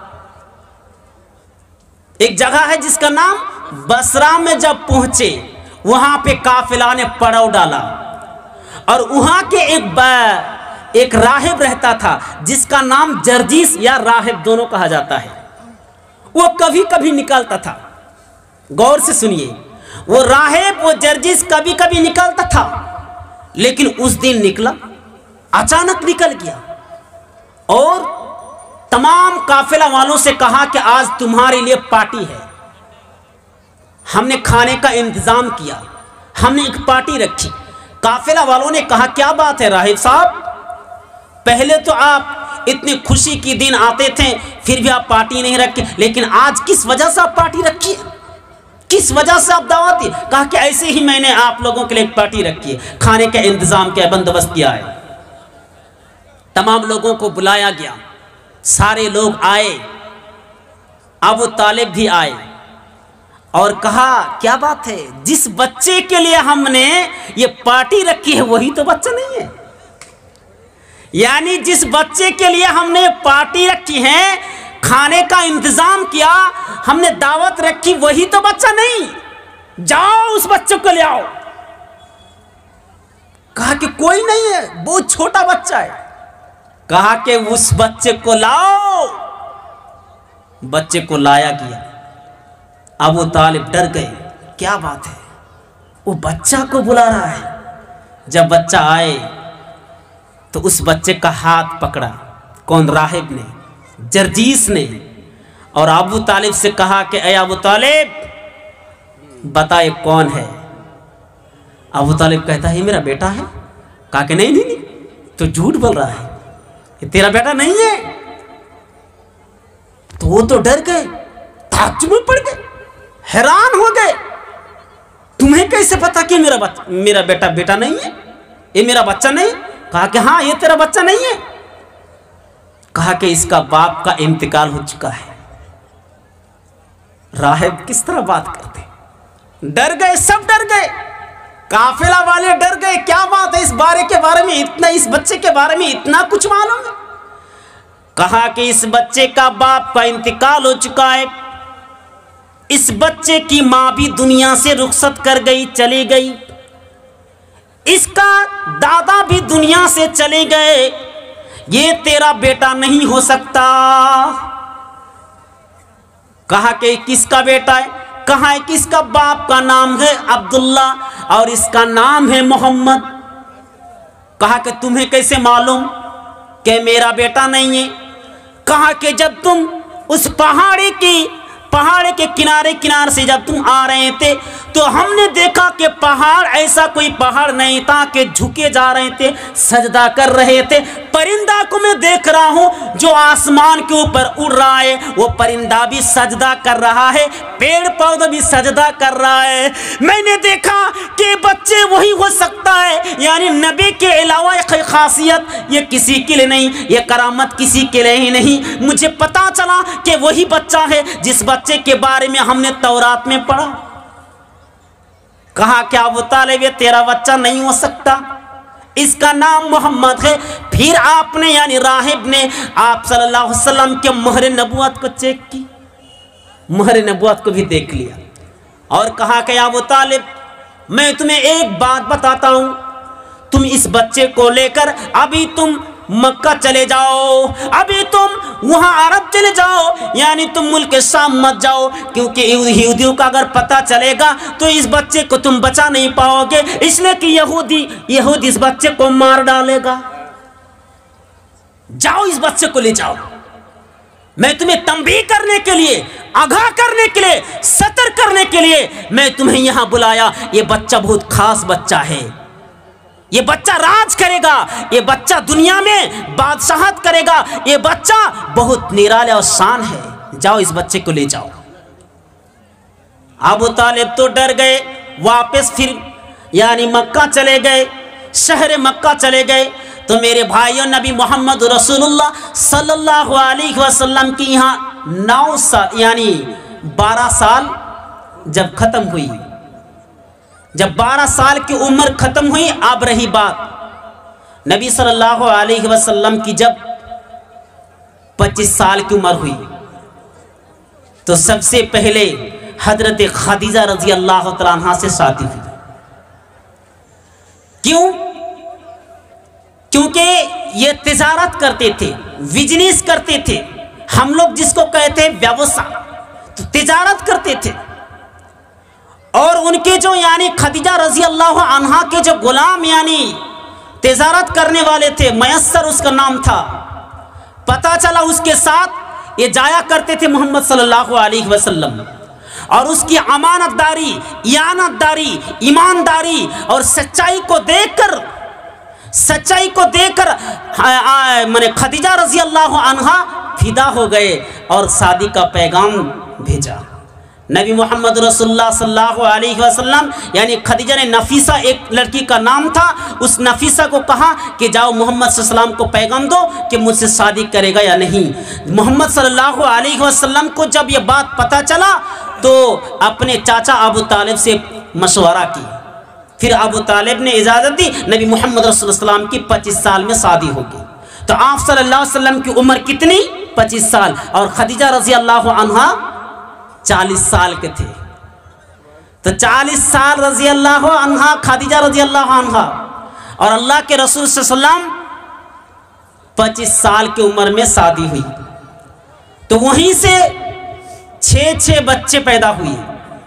एक जगह है जिसका नाम बसरा में जब पहुंचे वहां पे काफिला ने पड़ाव डाला और वहां के एक राहिब रहता था जिसका नाम जर्जीस या राहिब दोनों कहा जाता है। वो कभी कभी निकलता था, गौर से सुनिए, वो राहिब वो जर्जीस कभी कभी निकलता था, लेकिन उस दिन निकला, अचानक निकल गया और तमाम काफिला वालों से कहा कि आज तुम्हारे लिए पार्टी है, हमने खाने का इंतजाम किया, हमने एक पार्टी रखी। काफिला वालों ने कहा क्या बात है राहिब साहब, पहले तो आप इतनी खुशी के दिन आते थे फिर भी आप पार्टी नहीं रखे, लेकिन आज किस वजह से आप पार्टी रखी है, किस वजह से आप दावत दी? कहा कि ऐसे ही मैंने आप लोगों के लिए एक पार्टी रखी है, खाने का इंतजाम किया, बंदोबस्त किया है। तमाम लोगों को बुलाया गया, सारे लोग आए, अबू तालिब भी आए और कहा क्या बात है, जिस बच्चे के लिए हमने ये पार्टी रखी है वही तो बच्चा नहीं है, यानी जिस बच्चे के लिए हमने पार्टी रखी है, खाने का इंतजाम किया, हमने दावत रखी, वही तो बच्चा नहीं, जाओ उस बच्चे को ले आओ। कहा कि कोई नहीं है, बहुत छोटा बच्चा है। कहा कि उस बच्चे को लाओ, बच्चे को लाया गया। अबू तालिब डर गए, क्या बात है, वो बच्चा को बुला रहा है। जब बच्चा आए तो उस बच्चे का हाथ पकड़ा, कौन? राहिब ने, जर्जीस ने, और अबू तालिब से कहा कि ऐ अबू तालिब बताए कौन है। अबू तालिब कहता है ये मेरा बेटा है। कहा कि नहीं नहीं नहीं, तो झूठ बोल रहा है, ये तेरा बेटा नहीं है। तो वो तो डर गए, ताज्जुब में पड़ गए, हैरान हो गए, तुम्हें कैसे पता कि मेरा बेटा नहीं है, ये मेरा बच्चा नहीं? कहा कि हाँ ये तेरा बच्चा नहीं है। कहा कि इसका बाप का इंतकाल हो चुका है। राहिब किस तरह बात करते, डर गए, सब डर गए, काफिला वाले डर गए, क्या बात है, इस बारे में इतना, इस बच्चे के बारे में इतना कुछ मालूम है। कहा कि इस बच्चे का बाप का इंतकाल हो चुका है, इस बच्चे की मां भी दुनिया से रुखसत कर गई, चली गई, इसका दादा भी दुनिया से चले गए, ये तेरा बेटा नहीं हो सकता। कहा कि किसका बेटा है? कहा है कि इसका बाप का नाम है अब्दुल्ला और इसका नाम है मोहम्मद। कहा कि तुम्हें कैसे मालूम कि मेरा बेटा नहीं है? कहा कि जब तुम उस पहाड़ के किनारे से जब तुम आ रहे थे تو ہم نے دیکھا کہ پہاڑ ایسا کوئی پہاڑ نہیں تھا کہ جھکے جا رہے تھے، سجدہ کر رہے تھے۔ پرندہ کو میں دیکھ رہا ہوں جو آسمان کے اوپر اڑ رہا ہے، وہ پرندہ بھی سجدہ کر رہا ہے، پیڑ پودا بھی سجدہ کر رہا ہے۔ میں نے دیکھا کہ بچے وہی ہو سکتا ہے، یعنی نبی کے علاوہ ایک خاصیت یہ کسی کے لیے نہیں، یہ کرامت کسی کے لیے ہی نہیں۔ مجھے پتا چلا کہ وہی بچہ ہے جس بچے کے بارے میں ہم نے تورات میں پڑھا۔ کہا کہ ابو طالب یہ تیرا بچہ نہیں ہو سکتا، اس کا نام محمد ہے۔ پھر آپ نے یعنی راہب نے آپ صلی اللہ علیہ وسلم کے مہر نبوت کو چیک کی، مہر نبوت کو بھی دیکھ لیا اور کہا کہ ابو طالب میں تمہیں ایک بات بتاتا ہوں، تم اس بچے کو لے کر ابھی تم مکہ چلے جاؤ، ابھی تم وہاں عرب چلے جاؤ، یعنی تم ملک شام مت جاؤ، کیونکہ یہودیوں کا اگر پتہ چلے گا تو اس بچے کو تم بچا نہیں پاؤ گے، اس لیے کہ یہود اس بچے کو مار ڈالے گا۔ جاؤ اس بچے کو لے جاؤ، میں تمہیں تنبیہ کرنے کے لیے، آگاہ کرنے کے لیے، ستر کرنے کے لیے میں تمہیں یہاں بلایا۔ یہ بچہ بہت خاص بچہ ہے، یہ بچہ راج کرے گا، یہ بچہ دنیا میں بادشاہت کرے گا، یہ بچہ بہت نرالا اور شان ہے، جاؤ اس بچے کو لے جاؤ۔ ابو طالب تو ڈر گئے، واپس پھر یعنی مکہ چلے گئے، شہر مکہ چلے گئے۔ تو میرے بھائیوں، نبی محمد رسول اللہ صلی اللہ علیہ وسلم کی یہاں 9 سال یعنی 12 سال جب ختم ہوئی، جب 12 سال کی عمر ختم ہوئی، اب رہی بات نبی صلی اللہ علیہ وسلم کی جب 25 سال کی عمر ہوئی تو سب سے پہلے حضرت خدیجہ رضی اللہ تعالیٰ عنہ سے شادی ہوئی۔ کیوں؟ کیونکہ یہ تجارت کرتے تھے، بزنس کرتے تھے، ہم لوگ جس کو کہتے ہیں ویوسا، تو تجارت کرتے تھے۔ اور ان کے جو یعنی خدیجہ رضی اللہ عنہا کے جو غلام یعنی تجارت کرنے والے تھے، میسر اس کا نام تھا، پتہ چلا اس کے ساتھ یہ جایا کرتے تھے محمد صلی اللہ علیہ وسلم، اور اس کی امانت داری، ایانت داری، ایمانداری اور سچائی کو دیکھ کر خدیجہ رضی اللہ عنہا فدا ہو گئے اور شادی کا پیغام بھیجا۔ نبی محمد رسول اللہ صلی اللہ علیہ وسلم یعنی خدیجہ نے نفیسہ ایک لڑکی کا نام تھا، اس نفیسہ کو کہا کہ جاؤ محمد صلی اللہ علیہ وسلم کو پیغام دو کہ مجھ سے شادی کرے گا یا نہیں۔ محمد صلی اللہ علیہ وسلم کو جب یہ بات پتہ چلا تو اپنے چاچا ابو طالب سے مشورہ کی، پھر ابو طالب نے اجازت دی، نبی محمد رسول اللہ صلی اللہ علیہ وسلم کی 25 سال میں شادی ہوگی۔ تو آپ صلی اللہ علیہ وسلم کی عمر کتنی؟ 25 سال، اور خدیجہ رضی اللہ عنہا 40 سال کے تھے۔ تو 40 سال رضی اللہ عنہا خدیجہ رضی اللہ عنہا، اور اللہ کے رسول صلی اللہ علیہ وسلم 25 سال کی عمر میں شادی ہوئی۔ تو وہیں سے 6 بچے پیدا ہوئے،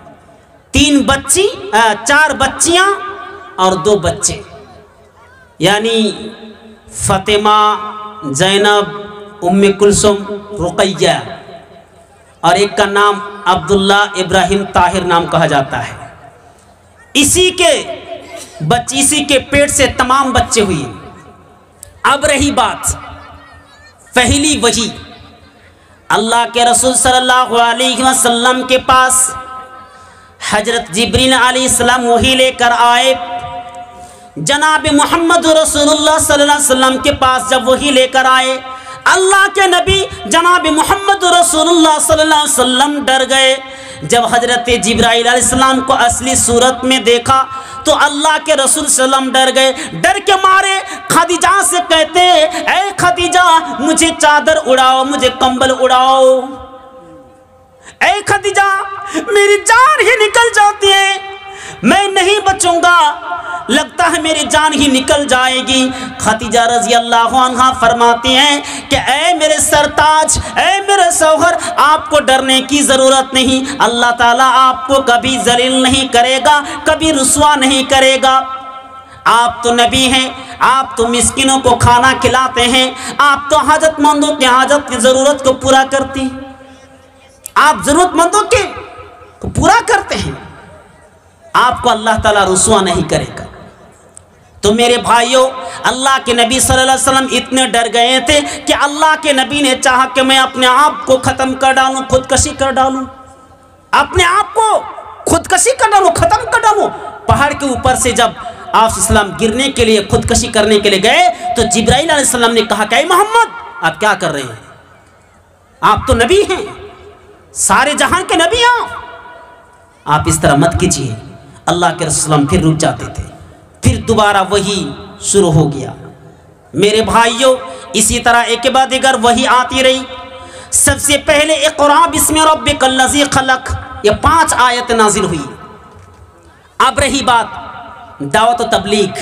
4 بچیاں اور 2 بچے، یعنی فاطمہ، زینب، ام کلثوم، رقیہ، اور ایک کا نام عبداللہ ابراہیم طاہر نام کہا جاتا ہے۔ اسی کے پیٹ سے تمام بچے ہوئے۔ اب رہی بات پہلی وحی، اللہ کے رسول صلی اللہ علیہ وسلم کے پاس حضرت جبریل علیہ السلام وحی لے کر آئے۔ جناب محمد رسول اللہ صلی اللہ علیہ وسلم کے پاس جب وحی لے کر آئے، اللہ کے نبی جناب محمد رسول اللہ صلی اللہ علیہ وسلم ڈر گئے۔ جب حضرت جبرائیل علیہ السلام کو اصلی صورت میں دیکھا تو اللہ کے رسول صلی اللہ علیہ وسلم ڈر گئے، ڈر کے مارے خدیجہ سے کہتے اے خدیجہ مجھے چادر اڑاؤ، مجھے کمبل اڑاؤ، اے خدیجہ میری جان ہی نکل جاتی ہے، میں نہیں بچوں گا، لگتا ہے میری جان ہی نکل جائے گی۔ خدیجہ رضی اللہ عنہا فرماتی ہیں کہ اے میرے سرتاج، اے میرے شوہر، آپ کو ڈرنے کی ضرورت نہیں، اللہ تعالیٰ آپ کو کبھی ذلیل نہیں کرے گا، کبھی رسوا نہیں کرے گا۔ آپ تو نبی ہیں، آپ تو مسکینوں کو کھانا کھلاتے ہیں، آپ تو حاجت مندوں کی حاجت کی ضرورت کو پورا کرتے ہیں، آپ ضرورت مندوں کے کو پورا کرتے ہیں۔ آپ کو اللہ تعالیٰ رسوا نہیں کرے گا۔ تو میرے بھائیوں، اللہ کے نبی صلی اللہ علیہ وسلم اتنے ڈر گئے تھے کہ اللہ کے نبی نے چاہا کہ میں اپنے آپ کو ختم کر ڈالوں، خودکشی کر ڈالوں، اپنے آپ کو خودکشی کر ڈالوں، ختم کر ڈالوں۔ پہاڑ کے اوپر سے جب آپ اسلام گرنے کے لیے، خودکشی کرنے کے لیے گئے تو جبرائیل علیہ السلام نے کہا کہ اے محمد آپ کیا کر رہے ہیں؟ آپ تو نبی ہیں، سارے جہان کے نبی ہیں، آپ اس طرح مت کیجیے۔ اللہ کے رسول وسلم پھر رک جاتے تھے، پھر دوبارہ وہی شروع ہو گیا۔ میرے بھائیوں، اسی طرح ایک کے بعد دیگر وہی آتی رہی۔ سب سے پہلے اقرا بسم ربک الذی خلق، یہ 5 آیت نازل ہوئی۔ اب رہی بات دعوت و تبلیغ،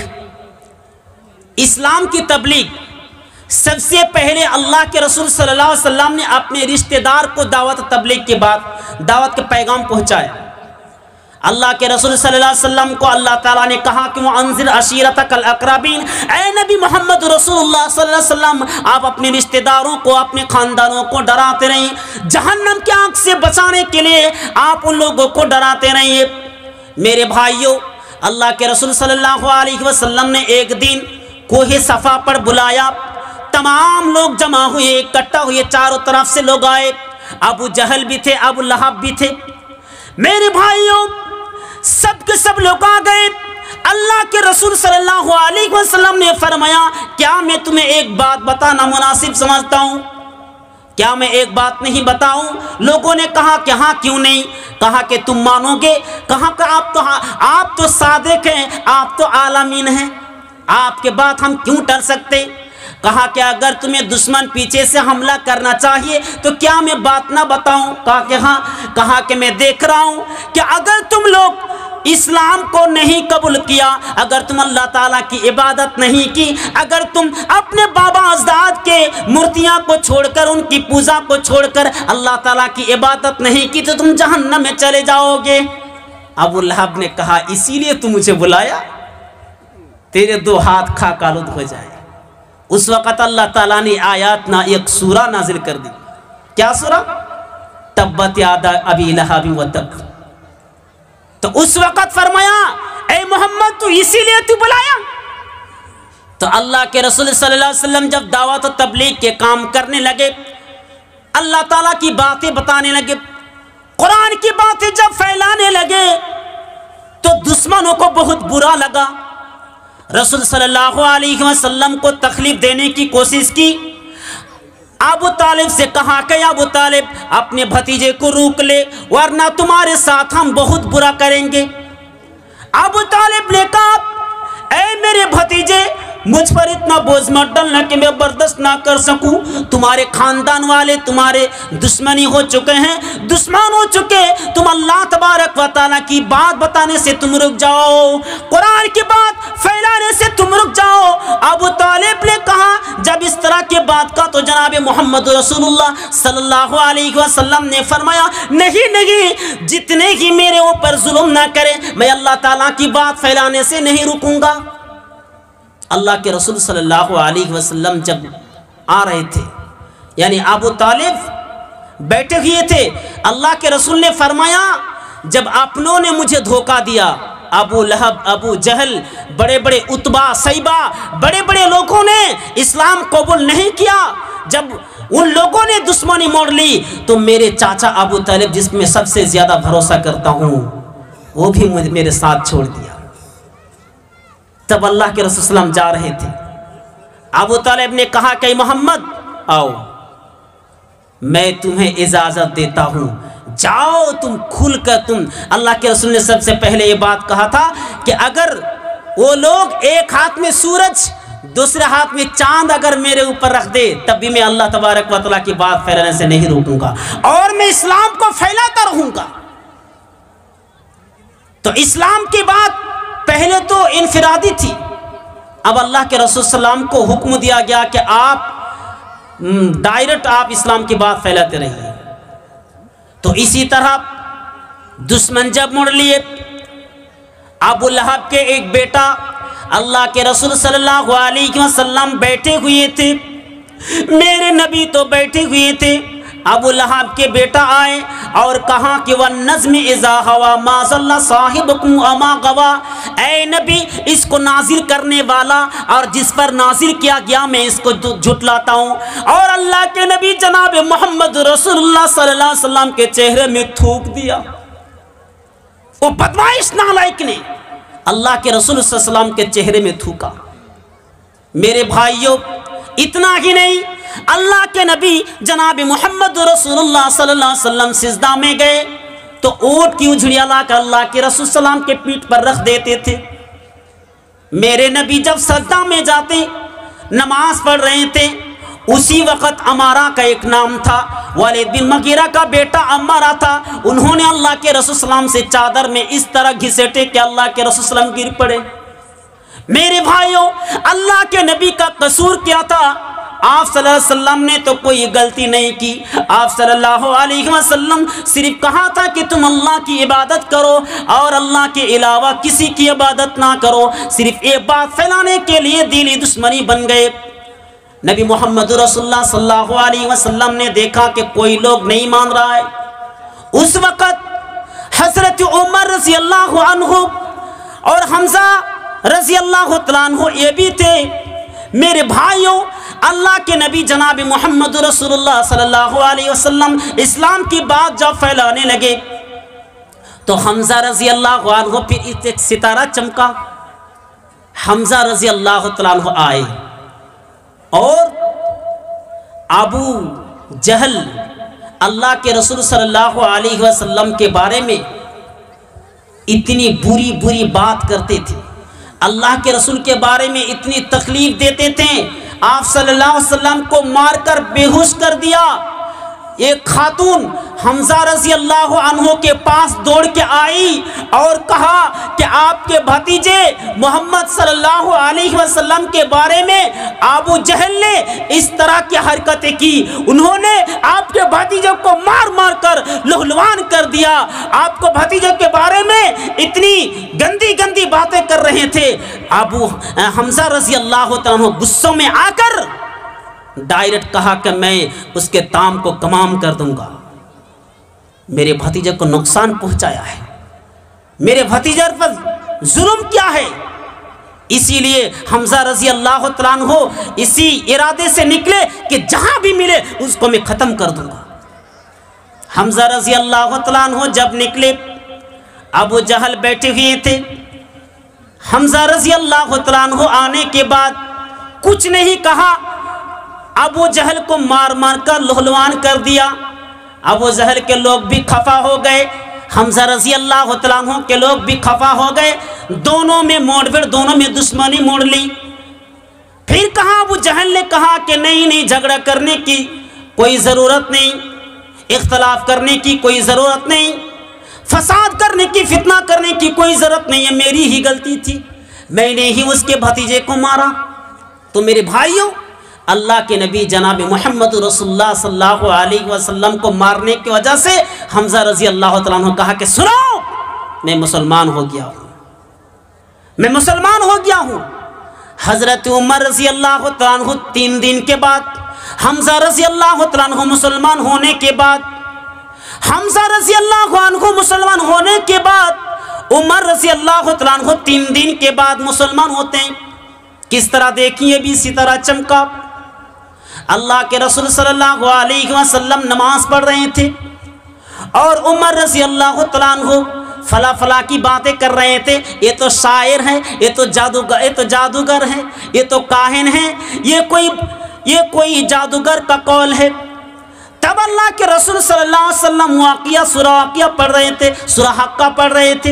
اسلام کی تبلیغ، سب سے پہلے اللہ کے رسول صلی اللہ علیہ وسلم نے اپنے رشتہ دار کو دعوت تبلیغ کے بعد دعوت کے پیغام پہنچایا۔ اللہ کے رسول صلی اللہ علیہ وسلم کو اللہ تعالیٰ نے کہا کہ وَأَنذِرْ عَشِيرَتَكَ الْأَقْرَبِينَ، اے نبی محمد رسول اللہ صلی اللہ علیہ وسلم، آپ اپنے رشتہ داروں کو، اپنے خاندانوں کو ڈراتے رہیں، جہنم کی آگ سے بچانے کے لیے آپ ان لوگوں کو ڈراتے رہیں۔ میرے بھائیوں، اللہ کے رسول صلی اللہ علیہ وسلم نے ایک دن کوہ صفا پر بلایا، تمام لوگ جمع ہوئے، اکٹھا ہوئے، چاروں طرف سے لوگ آئے، ابو جہل بھی تھے، ابو لہب بھی تھے۔ میرے بھائیوں، سب کے سب لوگ آ گئے۔ اللہ کے رسول صلی اللہ علیہ وسلم نے فرمایا کیا میں تمہیں ایک بات بتانا مناسب سمجھتا ہوں؟ کیا میں ایک بات نہیں بتاؤں؟ لوگوں نے کہا کہ ہاں کیوں نہیں؟ کہا کہ تم مانو گے؟ کہا کہ آپ تو صادق ہیں، آپ تو عالمین ہیں، آپ کے بات ہم کیوں ٹل سکتے؟ کہا کہ اگر تمہیں دشمن پیچھے سے حملہ کرنا چاہیے تو کیا میں بات نہ بتاؤں؟ کہا کہ ہاں۔ کہا کہ میں دیکھ رہا ہوں کہ اگر تم لوگ اسلام کو نہیں قبول کیا، اگر تم اللہ تعالیٰ کی عبادت نہیں کی، اگر تم اپنے بابا اجداد کے مورتیاں کو چھوڑ کر، ان کی پوجا کو چھوڑ کر اللہ تعالیٰ کی عبادت نہیں کی تو تم جہنم میں چلے جاؤ گے۔ ابو لہب نے کہا اسی لیے تم مجھے بلایا؟ تیرے 2 ہاتھ خاک آلود ہو جائے۔ اس وقت اللہ تعالیٰ نے آیات ایک سورہ نازل کر دی۔ کیا سورہ؟ تبت یادا ابی لہب وتب۔ تو اس وقت فرمایا اے محمد تو اسی لیے تو بلایا؟ تو اللہ کے رسول صلی اللہ علیہ وسلم جب دعوت و تبلیغ کے کام کرنے لگے، اللہ تعالیٰ کی باتیں بتانے لگے، قرآن کی باتیں جب پھیلانے لگے تو دشمنوں کو بہت برا لگا۔ رسول صلی اللہ علیہ وسلم کو تکلیف دینے کی کوشش کی۔ ابو طالب سے کہا کہ ابو طالب اپنے بھتیجے کو روک لے ورنہ تمہارے ساتھ ہم بہت برا کریں گے۔ ابو طالب نے کہا اے میرے بھتیجے، مجھ پر اتنا بوجھ مت ڈالنا کہ میں برداشت نہ کر سکوں۔ تمہارے خاندان والے تمہارے دشمنی ہو چکے ہیں، دشمن ہو چکے، تم اللہ تبارک و تعالیٰ کی بات بتانے سے تم رک جاؤ، قرآن کی بات پھیلانے سے تم رک جاؤ۔ ابو طالب نے کہا جب اس طرح کی بات کا تو جناب محمد رسول اللہ صلی اللہ علیہ وسلم نے فرمایا نہیں، جتنے ہی میرے اوپر ظلم نہ کرے میں اللہ تعالیٰ کی بات پھیلانے سے نہیں رکوں گا۔ اللہ کے رسول صلی اللہ علیہ وسلم جب آ رہے تھے، یعنی ابو طالب بیٹھے ہوئے تھے، اللہ کے رسول نے فرمایا جب اپنوں نے مجھے دھوکہ دیا، ابو لہب، ابو جہل، بڑے بڑے عتبہ، شیبہ، بڑے بڑے لوگوں نے اسلام قبول نہیں کیا، جب ان لوگوں نے دشمنی موڑ لی تو میرے چاچا ابو طالب جس میں سب سے زیادہ بھروسہ کرتا ہوں وہ بھی میرے ساتھ چھوڑ دیا۔ تب اللہ کے رسول صلی اللہ علیہ وسلم جا رہے تھے، ابو طالب نے کہا کہ محمد آؤ، میں تمہیں اجازت دیتا ہوں، جاؤ تم کھل کر تم۔ اللہ کے رسول نے سب سے پہلے یہ بات کہا تھا کہ اگر وہ لوگ ایک ہاتھ میں سورج دوسرے ہاتھ میں چاند اگر میرے اوپر رکھ دے تب بھی میں اللہ تبارک و تعالیٰ کی بات پھیلانے سے نہیں روکوں گا اور میں اسلام کو پھیلاتا رہوں گا۔ تو اسلام کی بات پہلے تو انفرادی تھی، اب اللہ کے رسول صلی اللہ علیہ وسلم کو حکم دیا گیا کہ آپ ڈائریکٹ آپ اسلام کی بات پھیلاتے رہیے۔ تو اسی طرح دشمن جب مڑ لیے، ابو لہب کے ایک بیٹا اللہ کے رسول صلی اللہ علیہ وسلم بیٹھے ہوئے تھے، میرے نبی تو بیٹھے ہوئے تھے، ابو لہب کے بیٹا آئے اور کہا کہ وَالنَّجْمِ إِذَا هَوَىٰ مَا ضَلَّ صَاحِبُكُمْ وَمَا غَوَىٰ، اے نبی اس کو نازل کرنے والا اور جس پر نازل کیا گیا میں اس کو جھٹلاتا ہوں۔ اور اللہ کے نبی جناب محمد رسول اللہ صلی اللہ علیہ وسلم کے چہرے میں تھوک دیا۔ وہ بدمعاش نالائق نے اللہ کے رسول صلی اللہ علیہ وسلم کے چہرے میں تھوکا۔ میرے بھائیوں، اتنا ہی نہیں، اللہ کے نبی جناب محمد رسول اللہ صلی اللہ علیہ وسلم سجدہ میں گئے تو اونٹ کی اجڑیاں لا کر اللہ کے رسول صلی اللہ علیہ وسلم کے پیٹھ پر رکھ دیتے تھے۔ میرے نبی جب سجدہ میں جاتے نماز پڑھ رہے تھے، اسی وقت عمارہ کا ایک نام تھا، والد بن مغیرہ کا بیٹا عمارہ تھا، انہوں نے اللہ کے رسول صلی اللہ علیہ وسلم سے چادر میں اس طرح گھسیٹے کہ اللہ کے رسول صلی اللہ علیہ وسلم گر پڑے۔ میرے بھائیوں، اللہ کے نبی کا قصور کیا تھا؟ آپ صلی اللہ علیہ وسلم نے تو کوئی غلطی نہیں کی، آپ صلی اللہ علیہ وسلم صرف کہا تھا کہ تم اللہ کی عبادت کرو اور اللہ کے علاوہ کسی کی عبادت نہ کرو۔ صرف ایک بات پھیلانے کے لیے دلی دشمنی بن گئے۔ نبی محمد رسول اللہ صلی اللہ علیہ وسلم نے دیکھا کہ کوئی لوگ نہیں مان رہا ہے۔ اس وقت حضرت عمر رضی اللہ عنہ اور حمزہ رضی اللہ عنہ یہ بھی تھے۔ میرے بھائیوں، اللہ کے نبی جناب محمد رسول اللہ صلی اللہ علیہ وسلم اسلام کی بات جب پھیلانے لگے تو حمزہ رضی اللہ عنہ پھر ایک ستارہ چمکا۔ حمزہ رضی اللہ عنہ آئے اور ابو جہل اللہ کے رسول صلی اللہ علیہ وسلم کے بارے میں اتنی بری بری بات کرتے تھے، اللہ کے رسول کے بارے میں اتنی تکلیف دیتے تھے، آپ صلی اللہ علیہ وسلم کو مار کر بے ہوش کر دیا۔ ایک خاتون حمزہ رضی اللہ عنہ کے پاس دوڑ کے آئی اور کہا کہ آپ کے بھتیجے محمد صلی اللہ علیہ وسلم کے بارے میں ابو جہل نے اس طرح کی حرکتیں کی، انہوں نے آپ کے بھتیجے کو مار مار کر لہلوان کر دیا، آپ کو بھتیجے کے بارے میں اتنی گندی گندی باتیں کر رہے تھے۔ ابو حمزہ رضی اللہ عنہ غصوں میں آ کر ڈائریکٹ کہا کہ میں اس کے تام کو کمام کر دوں گا۔ میرے بھتیجے کو نقصان پہنچایا ہے، میرے بھتیجے پر ظلم کیا ہے، اسی لیے حمزہ رضی اللہ عنہ اسی ارادے سے نکلے کہ جہاں بھی ملے اس کو میں ختم کر دوں گا۔ حمزہ رضی اللہ عنہ جب نکلے، ابو جہل بیٹھے ہوئے تھے۔ حمزہ رضی اللہ عنہ آنے کے بعد کچھ نہیں کہا، ابو جہل کو مار مار کر لہلوان کر دیا۔ ابو جہل کے لوگ بھی خفا ہو گئے، حمزہ رضی اللہ عنہ کے لوگ بھی خفا ہو گئے، دونوں میں موڑ پھر، دونوں میں دشمنی موڑ لی۔ پھر کہا ابو جہل نے کہا کہ نہیں، جھگڑا کرنے کی کوئی ضرورت نہیں، اختلاف کرنے کی کوئی ضرورت نہیں، فساد کرنے کی، فتنہ کرنے کی کوئی ضرورت نہیں ہے، میری ہی غلطی تھی، میں نے ہی اس کے بھتیجے کو مارا۔ تو میرے بھائیوں، اللہ کے نبی جناب محمد رسول اللہ صلی اللہ علیہ وسلم کو مارنے کی وجہ سے حمزہ رضی اللہ عنہ کہا کہ سنو، میں مسلمان ہو گیا ہوں، میں مسلمان ہو گیا ہوں۔ حضرت عمر رضی اللہ عنہ 3 دن کے بعد، حمزہ رضی اللہ عنہ مسلمان ہونے کے بعد، حمزہ رضی اللہ عنہ مسلمان ہونے کے بعد عمر رضی اللہ عنہ 3 دن کے بعد مسلمان ہوتے ہیں۔ کس طرح دیکھیے بھی اسی طرح چمکا۔ اللہ کے رسول صلی اللہ علیہ وسلم نماز پڑھ رہے تھے اور عمر رضی اللہ عنہ فلا فلا کی باتیں کر رہے تھے، یہ تو شاعر ہیں، یہ تو جادوگر ہیں، یہ تو کاہن ہیں، یہ کوئی جادوگر کا قول ہے۔ تب اللہ کے رسول صلی اللہ علیہ وسلم سورہ واقعہ پڑھ رہے تھے، سورہ حقہ پڑھ رہے تھے۔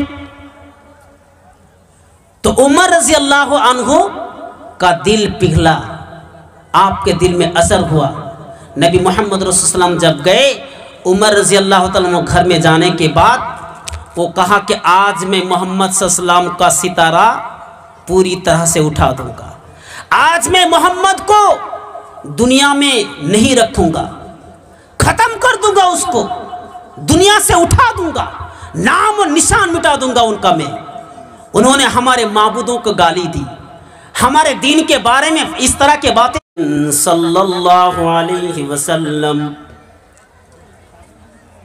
تو عمر رضی اللہ عنہ کا دل پگھلا، آپ کے دل میں اثر ہوا۔ نبی محمد رسول اللہ علیہ وسلم جب گئے، عمر رضی اللہ عنہ گھر میں جانے کے بعد وہ کہا کہ آج میں محمد صلی اللہ علیہ وسلم کا ستارہ پوری طرح سے اٹھا دوں گا، آج میں محمد کو دنیا میں نہیں رکھوں گا، ختم کر دوں گا، اس کو دنیا سے اٹھا دوں گا، نام و نشان مٹا دوں گا ان کا میں۔ انہوں نے ہمارے معبودوں کو گالی دی، ہمارے دین کے بارے میں اس طرح کے باتیں۔ صلی اللہ علیہ وسلم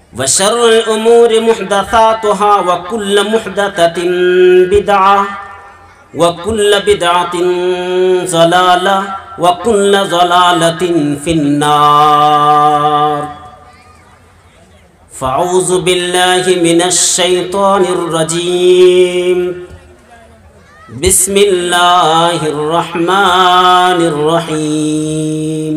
وشر الأمور محدثاتها وكل محدثة بدعة وكل بدعة ضلالة وكل ضلالة في النار. فأعوذ بالله من الشيطان الرجيم. بسم الله الرحمن الرحيم.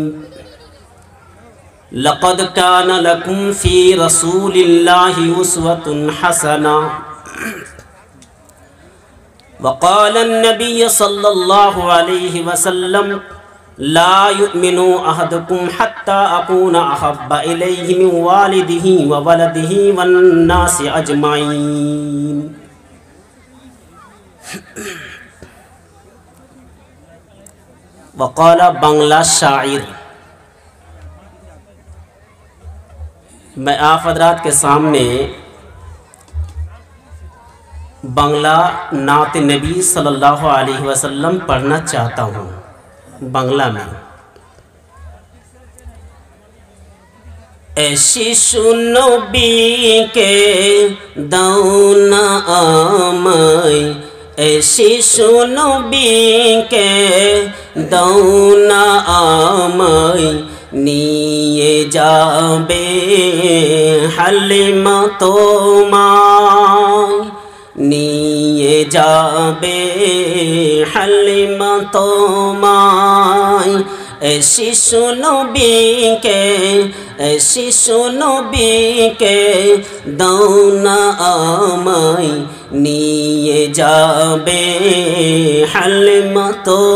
لقد كان لكم في رسول الله أسوة حسنة. وقال النبي صلى الله عليه وسلم لا يؤمن أحدكم حتى أكون أحب إليه من والده وولده والناس أجمعين. وقال بنگلہ شاعر. میں آپ حضرات کے سامنے بنگلہ نعت نبی صلی اللہ علیہ وسلم پڑھنا چاہتا ہوں بنگلہ میں. اے شیشو نبی کے داؤنا آمائی، اے شیشو نبی کے داؤنا آمائی، نیے جابے حلیمہ تومائی، نیے جابے حلیمہ تومائی. اے شیشو نبی کے، اے شیشو نبی کے داؤنا آمائی، نیے جابے حلیمہ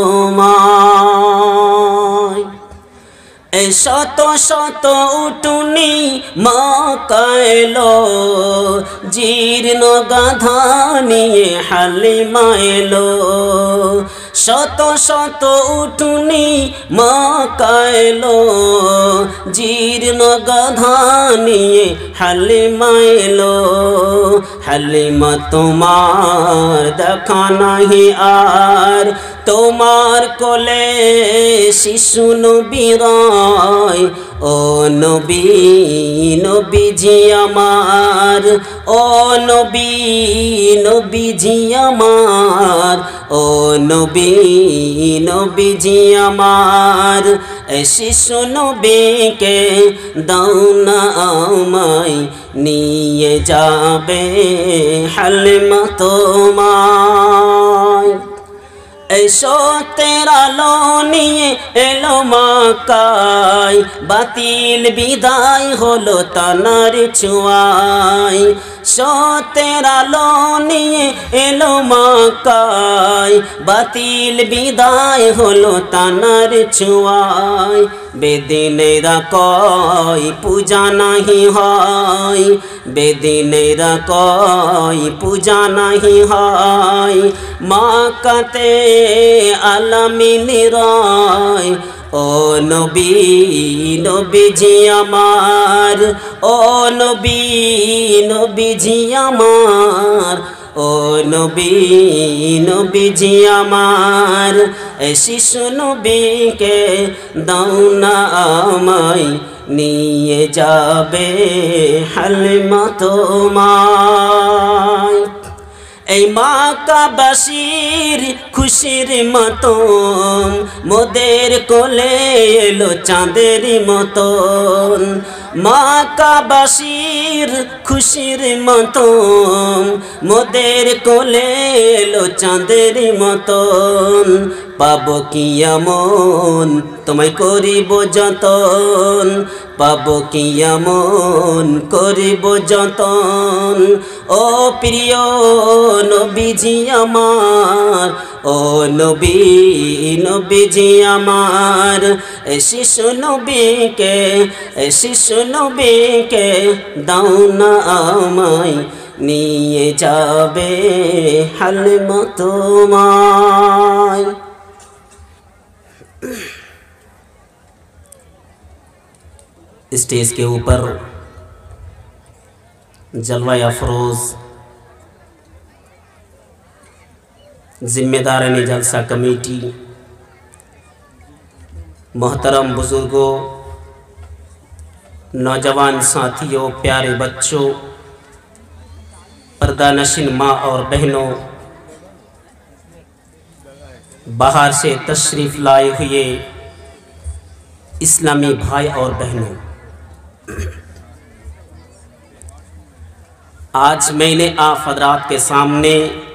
تومائی. এ শত শত উটুনি মা কায়লো, জীর্ণ গাধা নিয়ে হালিমা এলো। শত শত উটুনি মা কায়লো, জীর্ণ গাধা নিয়ে হালিমা এলো। হালিমা তোমার দেখা নাহি আর, তোমার কোলে শিশু নবী রয়। ও নবী নবীজি আমার, ও নবী নবীজি আমার, ও নবী নবীজি আমার। এ শিশু নবীকে দাও না আমায়, নিয়ে যাবে হালিমা তোমায়। এসো তেরা লো নিয়ে এলো মক্কায়, বাতিল বিদায় হলো তানার ছোঁয়ায়। সো তেরা লো নিয়ে এলো মক্কায়, বাতিল বিদায় হলো তানার ছোঁয়ায়। বেদিনেরা কয় পূজা নাহি হয়, বেদিনেরা কয় পূজা নাহি হয়। মক্কাতে আলামিন রয়। ও নবী নবীজি আমার, ও নবী নবীজি আমার, ও নবী নবীজি আমার। এ শিশু নবীকে দাও না আমায়, নিয়ে যাবে হালিমা তোমায়। এই মক্কাবাসীর খুশির মতন, মোদের কোলে এলো চাঁদের মতন। মক্কাবাসীর খুশির মতন, মোদের কোলে এলো চাঁদের মতন। পাবো কি এমন তোমায় করিব যতন, পাবো কি এমন করিব যতন। ও প্রিয় নবীজি আমার, ও নবী নবীজি আমার। এ শিশু নবীকে, এ শিশু নবীকে দাও না আমায়, নিয়ে যাবে হালিমা তোমায়। स्टेज के ऊपर जलवा अफरोज़ ज़िम्मेदारान जलसा कमेटी, मोहतरम बुजुर्गों, نوجوان ساتھیوں، پیارے بچوں، پردہ نشین ماں اور بہنوں، باہر سے تشریف لائے ہوئے اسلامی بھائی اور بہنوں، آج میں نے آپ حضرات کے سامنے